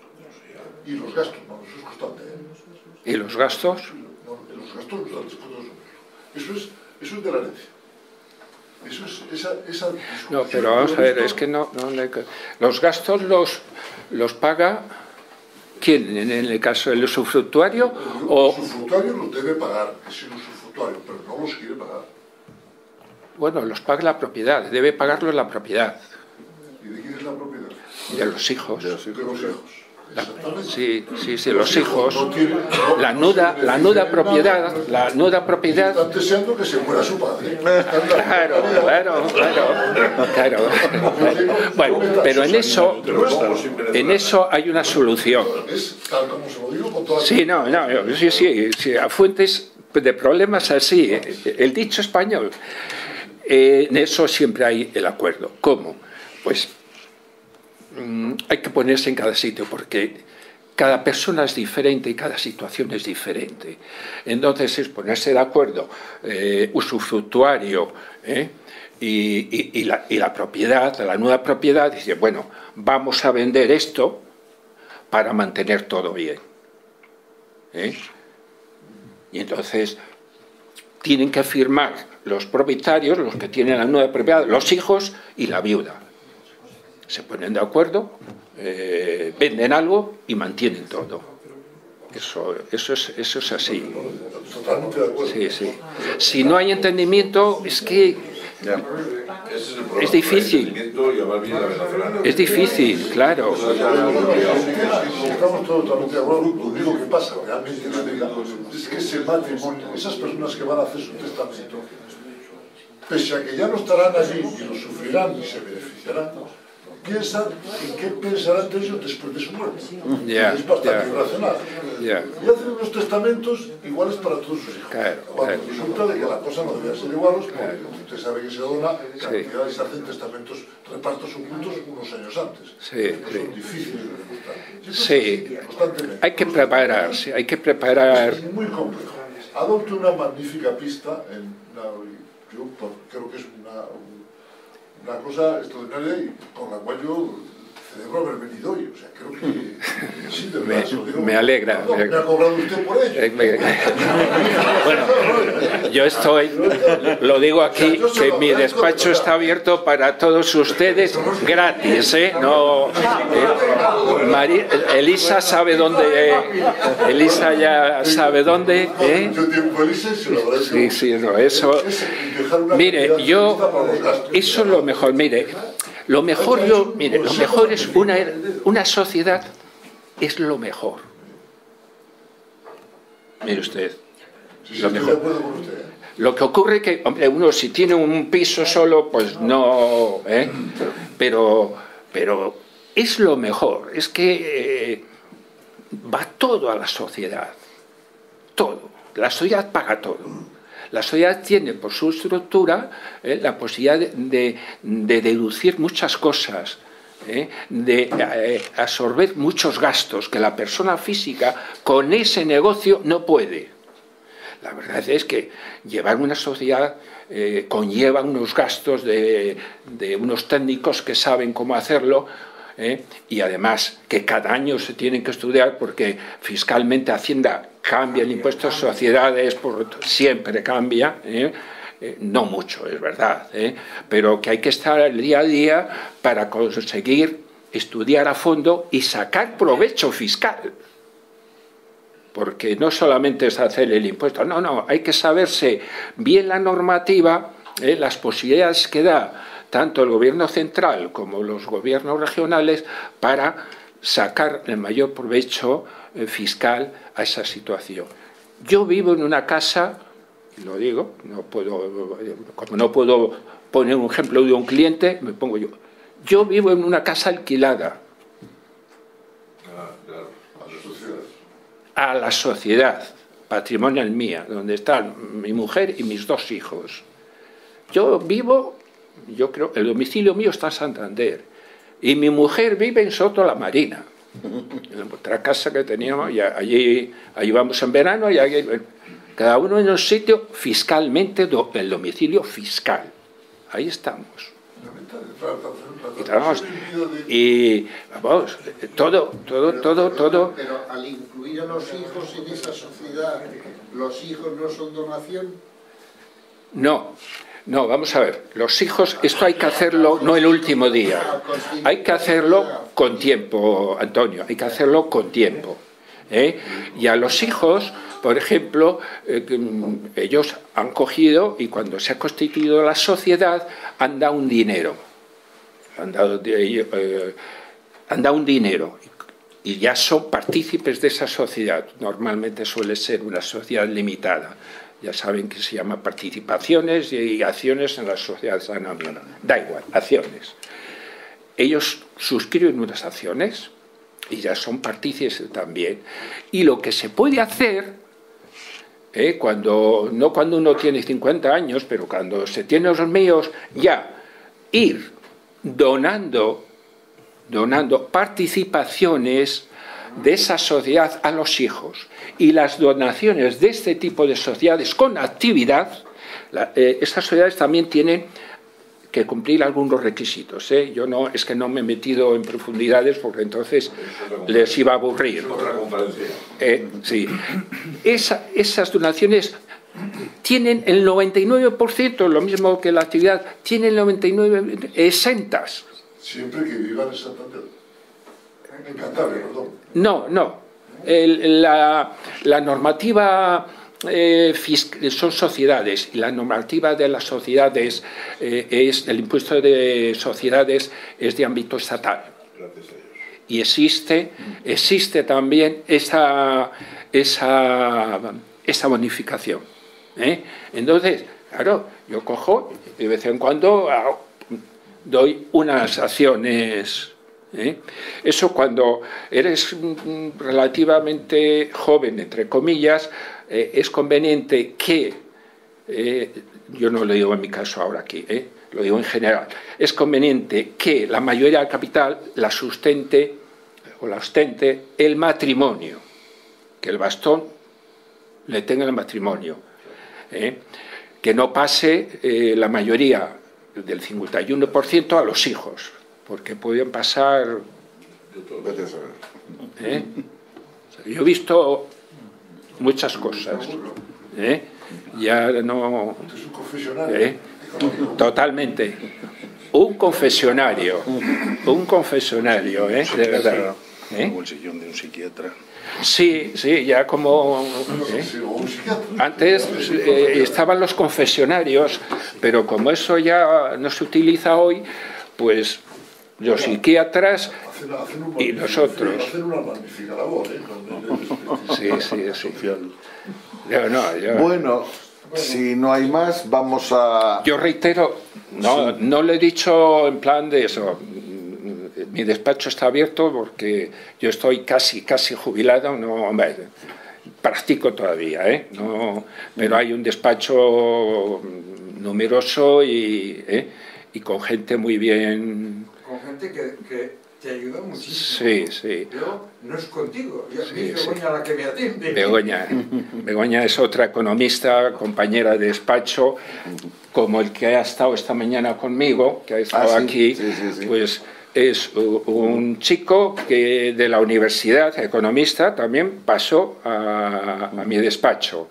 Y los gastos, no, eso es constante. ¿eh? ¿Y los gastos? No, los gastos los están dispuestos a asumir. Eso es, eso es de la herencia. Eso es, esa, esa no, pero vamos a ver, es que no, no le... los gastos los, los paga ¿quién? En el caso del usufructuario. El, el o... usufructuario los debe pagar, es el usufructuario, pero no los quiere pagar. Bueno, los paga la propiedad, debe pagarlos la propiedad. ¿Y de quién es la propiedad? De los hijos. De los hijos. De los hijos. La, sí, sí, sí, los hijos, la nuda, la nuda propiedad, la nuda propiedad. Están deseando que se muera su padre. Claro, claro, claro, claro. Bueno, pero en eso, en eso hay una solución. Es tal como se lo digo con toda la... Sí, no, no, sí, sí, sí, a fuentes de problemas así, el dicho español. Eh, en eso siempre hay el acuerdo. ¿Cómo? Pues hay que ponerse en cada sitio porque cada persona es diferente y cada situación es diferente. Entonces es ponerse de acuerdo, eh, usufructuario ¿eh? y, y, y, la, y la propiedad, la nueva propiedad, dice, bueno, vamos a vender esto para mantener todo bien. ¿eh? Y entonces tienen que firmar los propietarios, los que tienen la nueva propiedad, los hijos y la viuda. Se ponen de acuerdo, eh, venden algo y mantienen todo. Eso, eso, es, eso es así. Totalmente de acuerdo. Sí, sí. Si no hay entendimiento, es que es difícil. Es difícil, claro. Estamos totalmente de acuerdo. Lo único que pasa realmente en la vida es que ese matrimonio, esas personas que van a hacer su testamento, pese a que ya no estarán allí y lo sufrirán y se beneficiarán, piensan en qué pensarán de ellos después de su muerte. Yeah, es bastante yeah, irracional. Yeah. Y hacen unos testamentos iguales para todos sus hijos. Claro, Cuando claro. resulta de que la cosa no debe ser igual, porque Claro. usted sabe que se dona cantidad Sí. y se hacen testamentos, repartos ocultos unos años antes. Sí, que sí. son difíciles de ejecutar. Sí, Constantemente. hay que prepararse, hay que preparar. Es muy complejo. Adopte una magnífica pista, en una, yo creo que es una, una cosa extraordinaria y con la cual yo celebro haber venido hoy. O sea, creo que sí, de verdad, Me, se lo digo. me alegra. No, me ha cobrado usted por ello. Eh, me- Bueno, yo estoy, lo digo aquí, que mi despacho está abierto para todos ustedes gratis, ¿eh? No, eh, Mari- Elisa sabe dónde, eh, Elisa ya sabe dónde, ¿eh? Mucho tiempo, Elise, se lo agradezco. Sí, sí, no, eso. Es dejar una Mire, cantidad yo, lista para los gastos. eso es lo mejor, mire, lo mejor yo, mire, lo mejor es una, una sociedad, es lo mejor. Mire usted, Sí, sí, lo estoy de mejor. acuerdo con usted. ¿eh? Lo que ocurre que, hombre, uno si tiene un piso solo, pues no, ¿eh? pero, pero es lo mejor, es que eh, va todo a la sociedad, todo, la sociedad paga todo. La sociedad tiene por su estructura eh, la posibilidad de, de, de deducir muchas cosas, eh, de eh, absorber muchos gastos que la persona física con ese negocio no puede. La verdad es que llevar una sociedad eh, conlleva unos gastos de, de unos técnicos que saben cómo hacerlo, ¿eh? Y además que cada año se tienen que estudiar porque fiscalmente Hacienda cambia el impuesto de sociedades, por, siempre cambia, ¿eh? Eh, no mucho, es verdad, ¿eh? Pero que hay que estar el día a día para conseguir estudiar a fondo y sacar provecho fiscal. Porque no solamente es hacer el impuesto, no, no, hay que saberse bien la normativa, ¿eh? Las posibilidades que da tanto el gobierno central como los gobiernos regionales para sacar el mayor provecho eh, fiscal a esa situación. Yo vivo en una casa, y lo digo, no puedo, como no puedo poner un ejemplo de un cliente, me pongo yo. Yo vivo en una casa alquilada. Ah, claro, a la sociedad. A la sociedad patrimonial mía, donde están mi mujer y mis dos hijos. Yo vivo, yo creo, el domicilio mío está en Santander y mi mujer vive en Soto la Marina, en la otra casa que teníamos, y allí, allí vamos en verano y allí, cada uno en un sitio fiscalmente, do, el domicilio fiscal. Ahí estamos. Y, estamos, y vamos, todo, todo, todo, todo. Pero al incluir a los hijos en esa sociedad, ¿los hijos no son donación? No. No, vamos a ver, los hijos, esto hay que hacerlo no el último día, hay que hacerlo con tiempo, Antonio, hay que hacerlo con tiempo. ¿eh? Y a los hijos, por ejemplo, eh, ellos han cogido y cuando se ha constituido la sociedad han dado un dinero, han dado, eh, han dado un dinero y ya son partícipes de esa sociedad. Normalmente suele ser una sociedad limitada. Ya saben que se llama participaciones y acciones en las sociedades anónimas. Da igual, acciones. Ellos suscriben unas acciones y ya son partícipes también. Y lo que se puede hacer, eh, cuando, no cuando uno tiene cincuenta años, pero cuando se tiene los míos, ya ir donando, donando participaciones de esa sociedad a los hijos. Y las donaciones de este tipo de sociedades con actividad, la, eh, estas sociedades también tienen que cumplir algunos requisitos. ¿eh? Yo no, es que no me he metido en profundidades porque entonces les iba a aburrir. Eh, sí. Esa, esas donaciones tienen el noventa y nueve por ciento, lo mismo que la actividad, tienen el noventa y nueve por ciento exentas. Siempre que vivan en Santander. En Cantabria, perdón. No, no. El, la, la normativa eh, son sociedades y la normativa de las sociedades eh, es el impuesto de sociedades es de ámbito estatal. Gracias a Dios. Y existe, existe también esa, esa, esa bonificación. ¿eh? Entonces, claro, yo cojo y de vez en cuando doy unas acciones. ¿Eh? Eso cuando eres relativamente joven, entre comillas, eh, es conveniente que, eh, yo no lo digo en mi caso ahora aquí, eh, lo digo en general, es conveniente que la mayoría del capital la sustente o la ostente el matrimonio, que el bastón le tenga el matrimonio, eh, que no pase eh, la mayoría del cincuenta y uno por ciento a los hijos. Porque pueden pasar... ¿eh? Yo he visto muchas cosas. ¿eh? Ya no... ¿Es un confesionario? ¿eh? Totalmente. Un confesionario. Un confesionario, ¿eh? De verdad. ¿eh? Como el sillón de un psiquiatra. Sí, sí, ya como... ¿eh? Antes eh, estaban los confesionarios, pero como eso ya no se utiliza hoy, pues... los psiquiatras y nosotros. Hacen una magnífica labor, ¿eh? Sí, sí, sí. Yo, no, yo... Bueno, si no hay más, vamos a... Yo reitero, no, sí. no le he dicho en plan de eso. Mi despacho está abierto porque yo estoy casi, casi jubilado, no, hombre, practico todavía, ¿eh? No, pero hay un despacho numeroso y, ¿eh? y con gente muy bien... Con gente que, que te ayudó muchísimo. Sí, sí. Yo no es contigo, yo, Sí, a mí es sí. Begoña la que me atiende. Begoña, Begoña es otra economista, compañera de despacho, como el que ha estado esta mañana conmigo, que ha estado Ah, sí, aquí, sí, sí, sí. pues es un chico que de la universidad, economista, también pasó a, a mi despacho.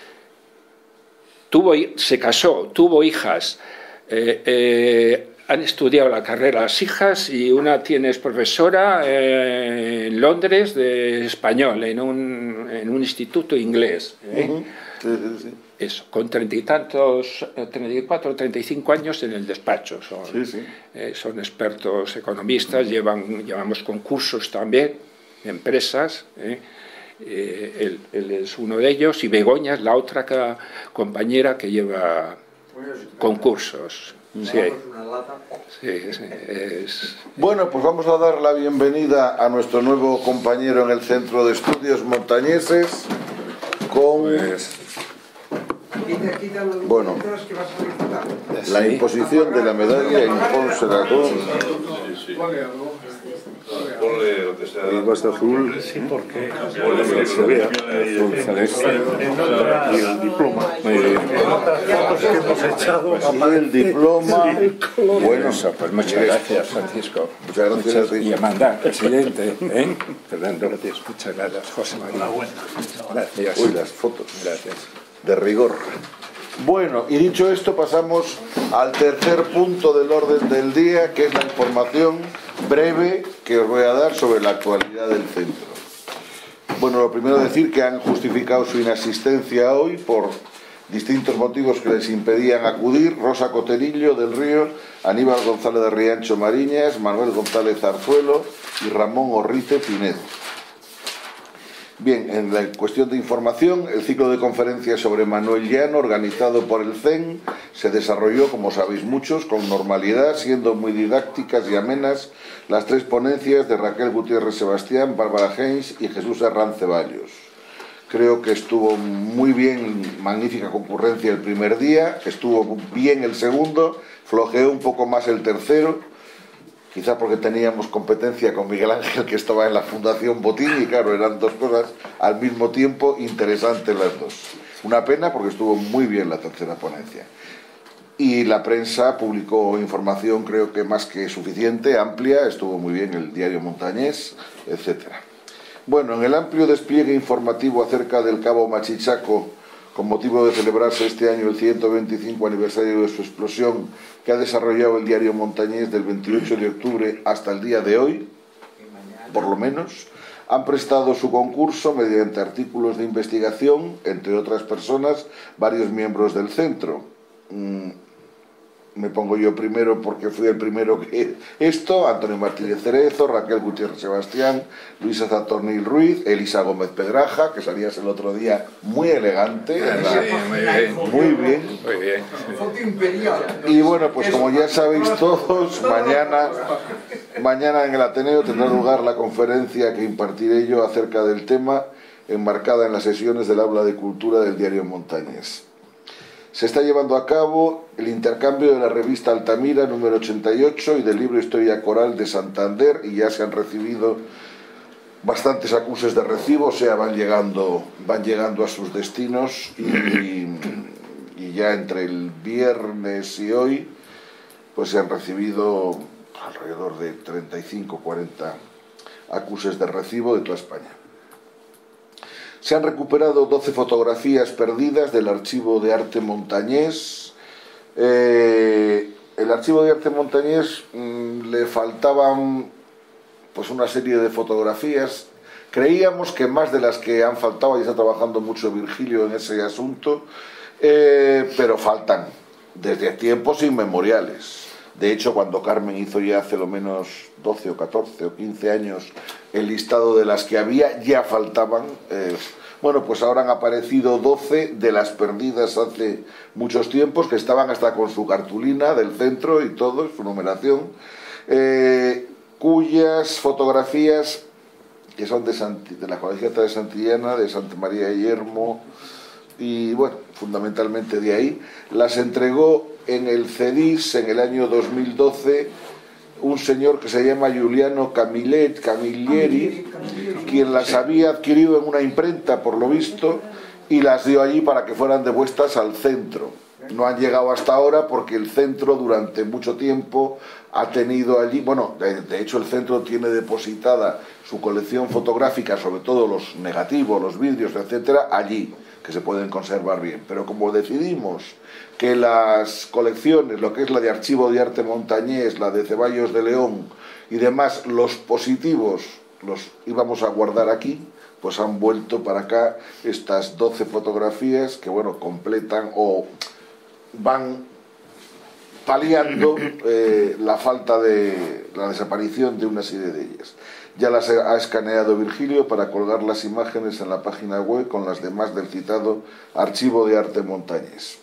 Tuvo, se casó, tuvo hijas, eh, eh, han estudiado la carrera las hijas y una tiene es profesora eh, en Londres de español, en un, en un instituto inglés. ¿eh? Uh-huh. Sí, sí, sí. Eso, con treinta y tantos, treinta y cuatro, treinta y cinco años en el despacho. Son, Sí, sí. eh, son expertos economistas, llevan, llevamos concursos también, empresas. ¿eh? Eh, él, él es uno de ellos y Begoña es la otra ca, compañera que lleva concursos. Sí, sí, sí, es... Bueno, pues vamos a dar la bienvenida a nuestro nuevo compañero en el Centro de Estudios Montañeses con Pues, Quita, quita los Bueno. letras que vas a solicitar. la imposición de la medalla Impón-Seratón. Ponle algo. Ponle lo que sea. Vas de azul, sí, porque se vea azul celeste. y el diploma. Muy bien. Fotos que hemos echado Y el diploma. Bueno, Eso, pues muchas gracias, Francisco. Muchas gracias a ti. Y Amanda, presidente. ¿eh? Fernando, muchas gracias. José María. Gracias. Uy, las fotos. Gracias. De rigor. Bueno, y dicho esto, pasamos al tercer punto del orden del día, que es la información breve que os voy a dar sobre la actualidad del centro. Bueno, lo primero decir que han justificado su inasistencia hoy por distintos motivos que les impedían acudir: Rosa Coterillo del Río, Aníbal González de Riancho Mariñas, Manuel González Zarzuelo y Ramón Orrice Pinedo. Bien, en la cuestión de información, el ciclo de conferencias sobre Manuel Llano, organizado por el C E N, se desarrolló, como sabéis muchos, con normalidad, siendo muy didácticas y amenas las tres ponencias de Raquel Gutiérrez Sebastián, Bárbara Heinz y Jesús Herrán Ceballos. Creo que estuvo muy bien, magnífica concurrencia el primer día, estuvo bien el segundo, flojeó un poco más el tercero, quizá porque teníamos competencia con Miguel Ángel, que estaba en la Fundación Botín, y claro, eran dos cosas al mismo tiempo interesantes las dos. Una pena porque estuvo muy bien la tercera ponencia. Y la prensa publicó información, creo que más que suficiente, amplia, estuvo muy bien el diario Montañés, etcétera. Bueno, en el amplio despliegue informativo acerca del Cabo Machichaco, con motivo de celebrarse este año el ciento veinticinco aniversario de su explosión, que ha desarrollado el diario Montañés del veintiocho de octubre hasta el día de hoy, por lo menos, han prestado su concurso mediante artículos de investigación, entre otras personas, varios miembros del centro. Mm, me pongo yo primero porque fui el primero que esto: Antonio Martínez Cerezo, Raquel Gutiérrez Sebastián, Luisa Zatornil Ruiz, Elisa Gómez Pedraja, que salías el otro día muy elegante, Sí, muy bien. muy bien. Muy bien. Foto imperial. Y bueno, pues como ya sabéis todos, mañana, mañana en el Ateneo tendrá lugar la conferencia que impartiré yo acerca del tema, enmarcada en las sesiones del aula de cultura del diario Montañés. Se está llevando a cabo el intercambio de la revista Altamira número ochenta y ocho y del libro Historia Coral de Santander, y ya se han recibido bastantes acuses de recibo, o sea, van llegando, van llegando a sus destinos, y, y ya entre el viernes y hoy pues se han recibido alrededor de treinta y cinco a cuarenta acuses de recibo de toda España. Se han recuperado doce fotografías perdidas del Archivo de Arte Montañés. Eh, el Archivo de Arte Montañés mmm, le faltaban pues una serie de fotografías. Creíamos que más de las que han faltado, y está trabajando mucho Virgilio en ese asunto, eh, pero faltan desde tiempos inmemoriales. De hecho, cuando Carmen hizo ya hace lo menos doce o catorce o quince años el listado de las que había, ya faltaban. Eh, bueno, pues ahora han aparecido doce de las perdidas hace muchos tiempos, que estaban hasta con su cartulina del centro y todo, su numeración, eh, cuyas fotografías, que son de, Santi, de la Colegiata de Santillana, de Santa María de Yermo, y bueno, fundamentalmente de ahí, las entregó en el CEDIS en el año dos mil doce un señor que se llama Giuliano Camillet, Camilleri, quien las había adquirido en una imprenta, por lo visto, y las dio allí para que fueran devueltas al centro. No han llegado hasta ahora porque el centro durante mucho tiempo ha tenido allí, bueno, de, de hecho el centro tiene depositada su colección fotográfica, sobre todo los negativos, los vídeos, etcétera, allí, que se pueden conservar bien. Pero como decidimos que las colecciones, lo que es la de Archivo de Arte Montañés, la de Ceballos de León y demás, los positivos los íbamos a guardar aquí, pues han vuelto para acá estas doce fotografías que, bueno, completan o van paliando eh, la falta de la desaparición de una serie de ellas. Ya las ha escaneado Virgilio para colgar las imágenes en la página web con las demás del citado Archivo de Arte Montañés.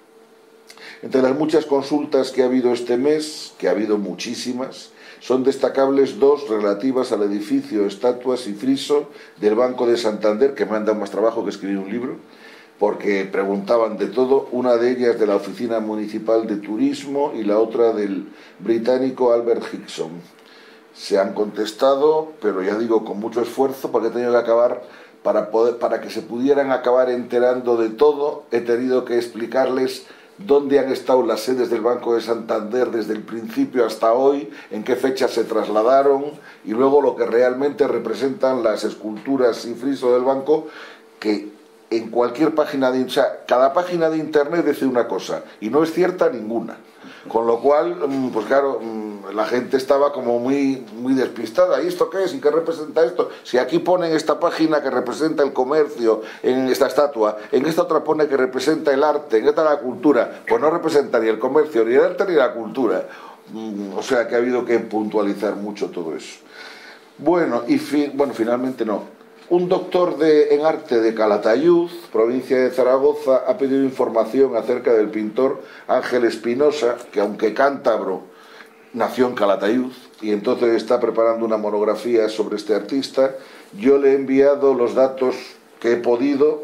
Entre las muchas consultas que ha habido este mes, que ha habido muchísimas, son destacables dos relativas al edificio, estatuas y friso del Banco de Santander, que me han dado más trabajo que escribir un libro, porque preguntaban de todo, una de ellas de la Oficina Municipal de Turismo y la otra del británico Albert Hickson. Se han contestado, pero ya digo, con mucho esfuerzo, porque he tenido que acabar, para, poder, para que se pudieran acabar enterando de todo, he tenido que explicarles dónde han estado las sedes del Banco de Santander desde el principio hasta hoy, en qué fecha se trasladaron, y luego lo que realmente representan las esculturas y friso del banco, que en cualquier página de, o sea, cada página de internet dice una cosa y no es cierta ninguna, con lo cual, pues claro, la gente estaba como muy, muy despistada. ¿Y esto qué es? ¿Y qué representa esto? Si aquí ponen esta página que representa el comercio, en esta estatua, en esta otra pone que representa el arte, en esta la cultura, pues no representa ni el comercio, ni el arte, ni la cultura. O sea que ha habido que puntualizar mucho todo eso. Bueno, y fi bueno, finalmente no. Un doctor de, en arte de Calatayud, provincia de Zaragoza, ha pedido información acerca del pintor Ángel Espinosa, que aunque cántabro, nació en Calatayud, y entonces está preparando una monografía sobre este artista. Yo le he enviado los datos que he podido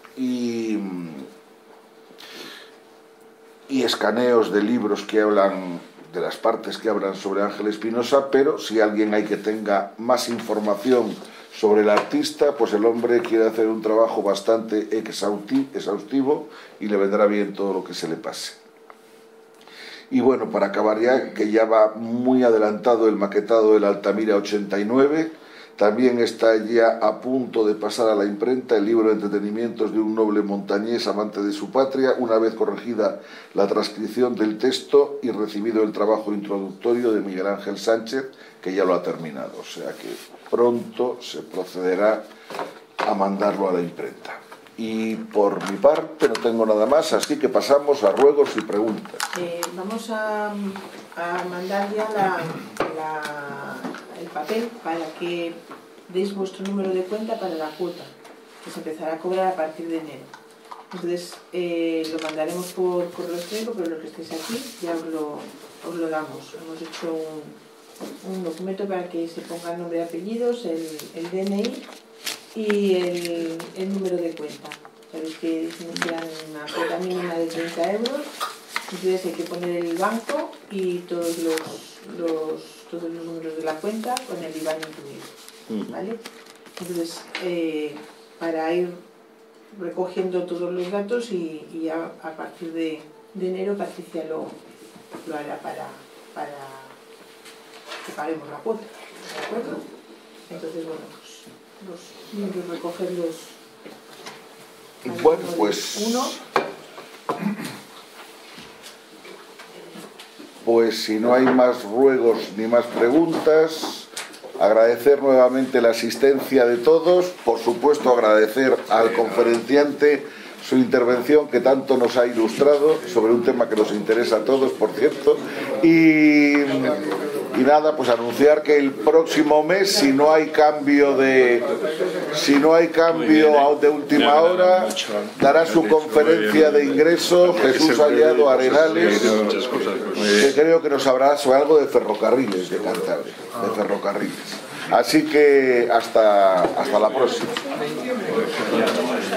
y, y escaneos de libros que hablan, de las partes que hablan sobre Ángel Espinosa, pero si alguien hay que tenga más información sobre el artista, pues el hombre quiere hacer un trabajo bastante exhaustivo y le vendrá bien todo lo que se le pase. Y bueno, para acabar ya, que ya va muy adelantado el maquetado del Altamira ochenta y nueve, también está ya a punto de pasar a la imprenta el libro de entretenimientos de un noble montañés amante de su patria, una vez corregida la transcripción del texto y recibido el trabajo introductorio de Miguel Ángel Sánchez, que ya lo ha terminado, o sea que pronto se procederá a mandarlo a la imprenta. Y por mi parte no tengo nada más, así que pasamos a ruegos y preguntas. Eh, vamos a, a mandar ya la, la, el papel para que deis vuestro número de cuenta para la cuota, que se empezará a cobrar a partir de enero. Entonces eh, lo mandaremos por correo electrónico, pero los que estéis aquí ya os lo, os lo damos. Hemos hecho un, un documento para que se pongan nombre y apellidos, el, el D N I y el, el número de cuenta. Sabéis que se inician una cuota mínima de treinta euros, entonces hay que poner el banco y todos los, los, todos los números de la cuenta con el I B A N incluido, ¿vale? Entonces, eh, para ir recogiendo todos los datos y, y a, a partir de, de enero Patricia lo, lo hará para, para que paguemos la cuota, ¿de acuerdo? Entonces, bueno, pues los recogerlos. Bueno, pues uno. Pues si no hay más ruegos ni más preguntas, agradecer nuevamente la asistencia de todos, por supuesto agradecer al conferenciante su intervención que tanto nos ha ilustrado sobre un tema que nos interesa a todos, por cierto, y, y nada, pues anunciar que el próximo mes, si no hay cambio de si no hay cambio de última hora, dará su conferencia de ingreso Jesús Hallado Arenales, que creo que nos hablará sobre algo de ferrocarriles de Cantabria, de ferrocarriles. Así que hasta, hasta la próxima.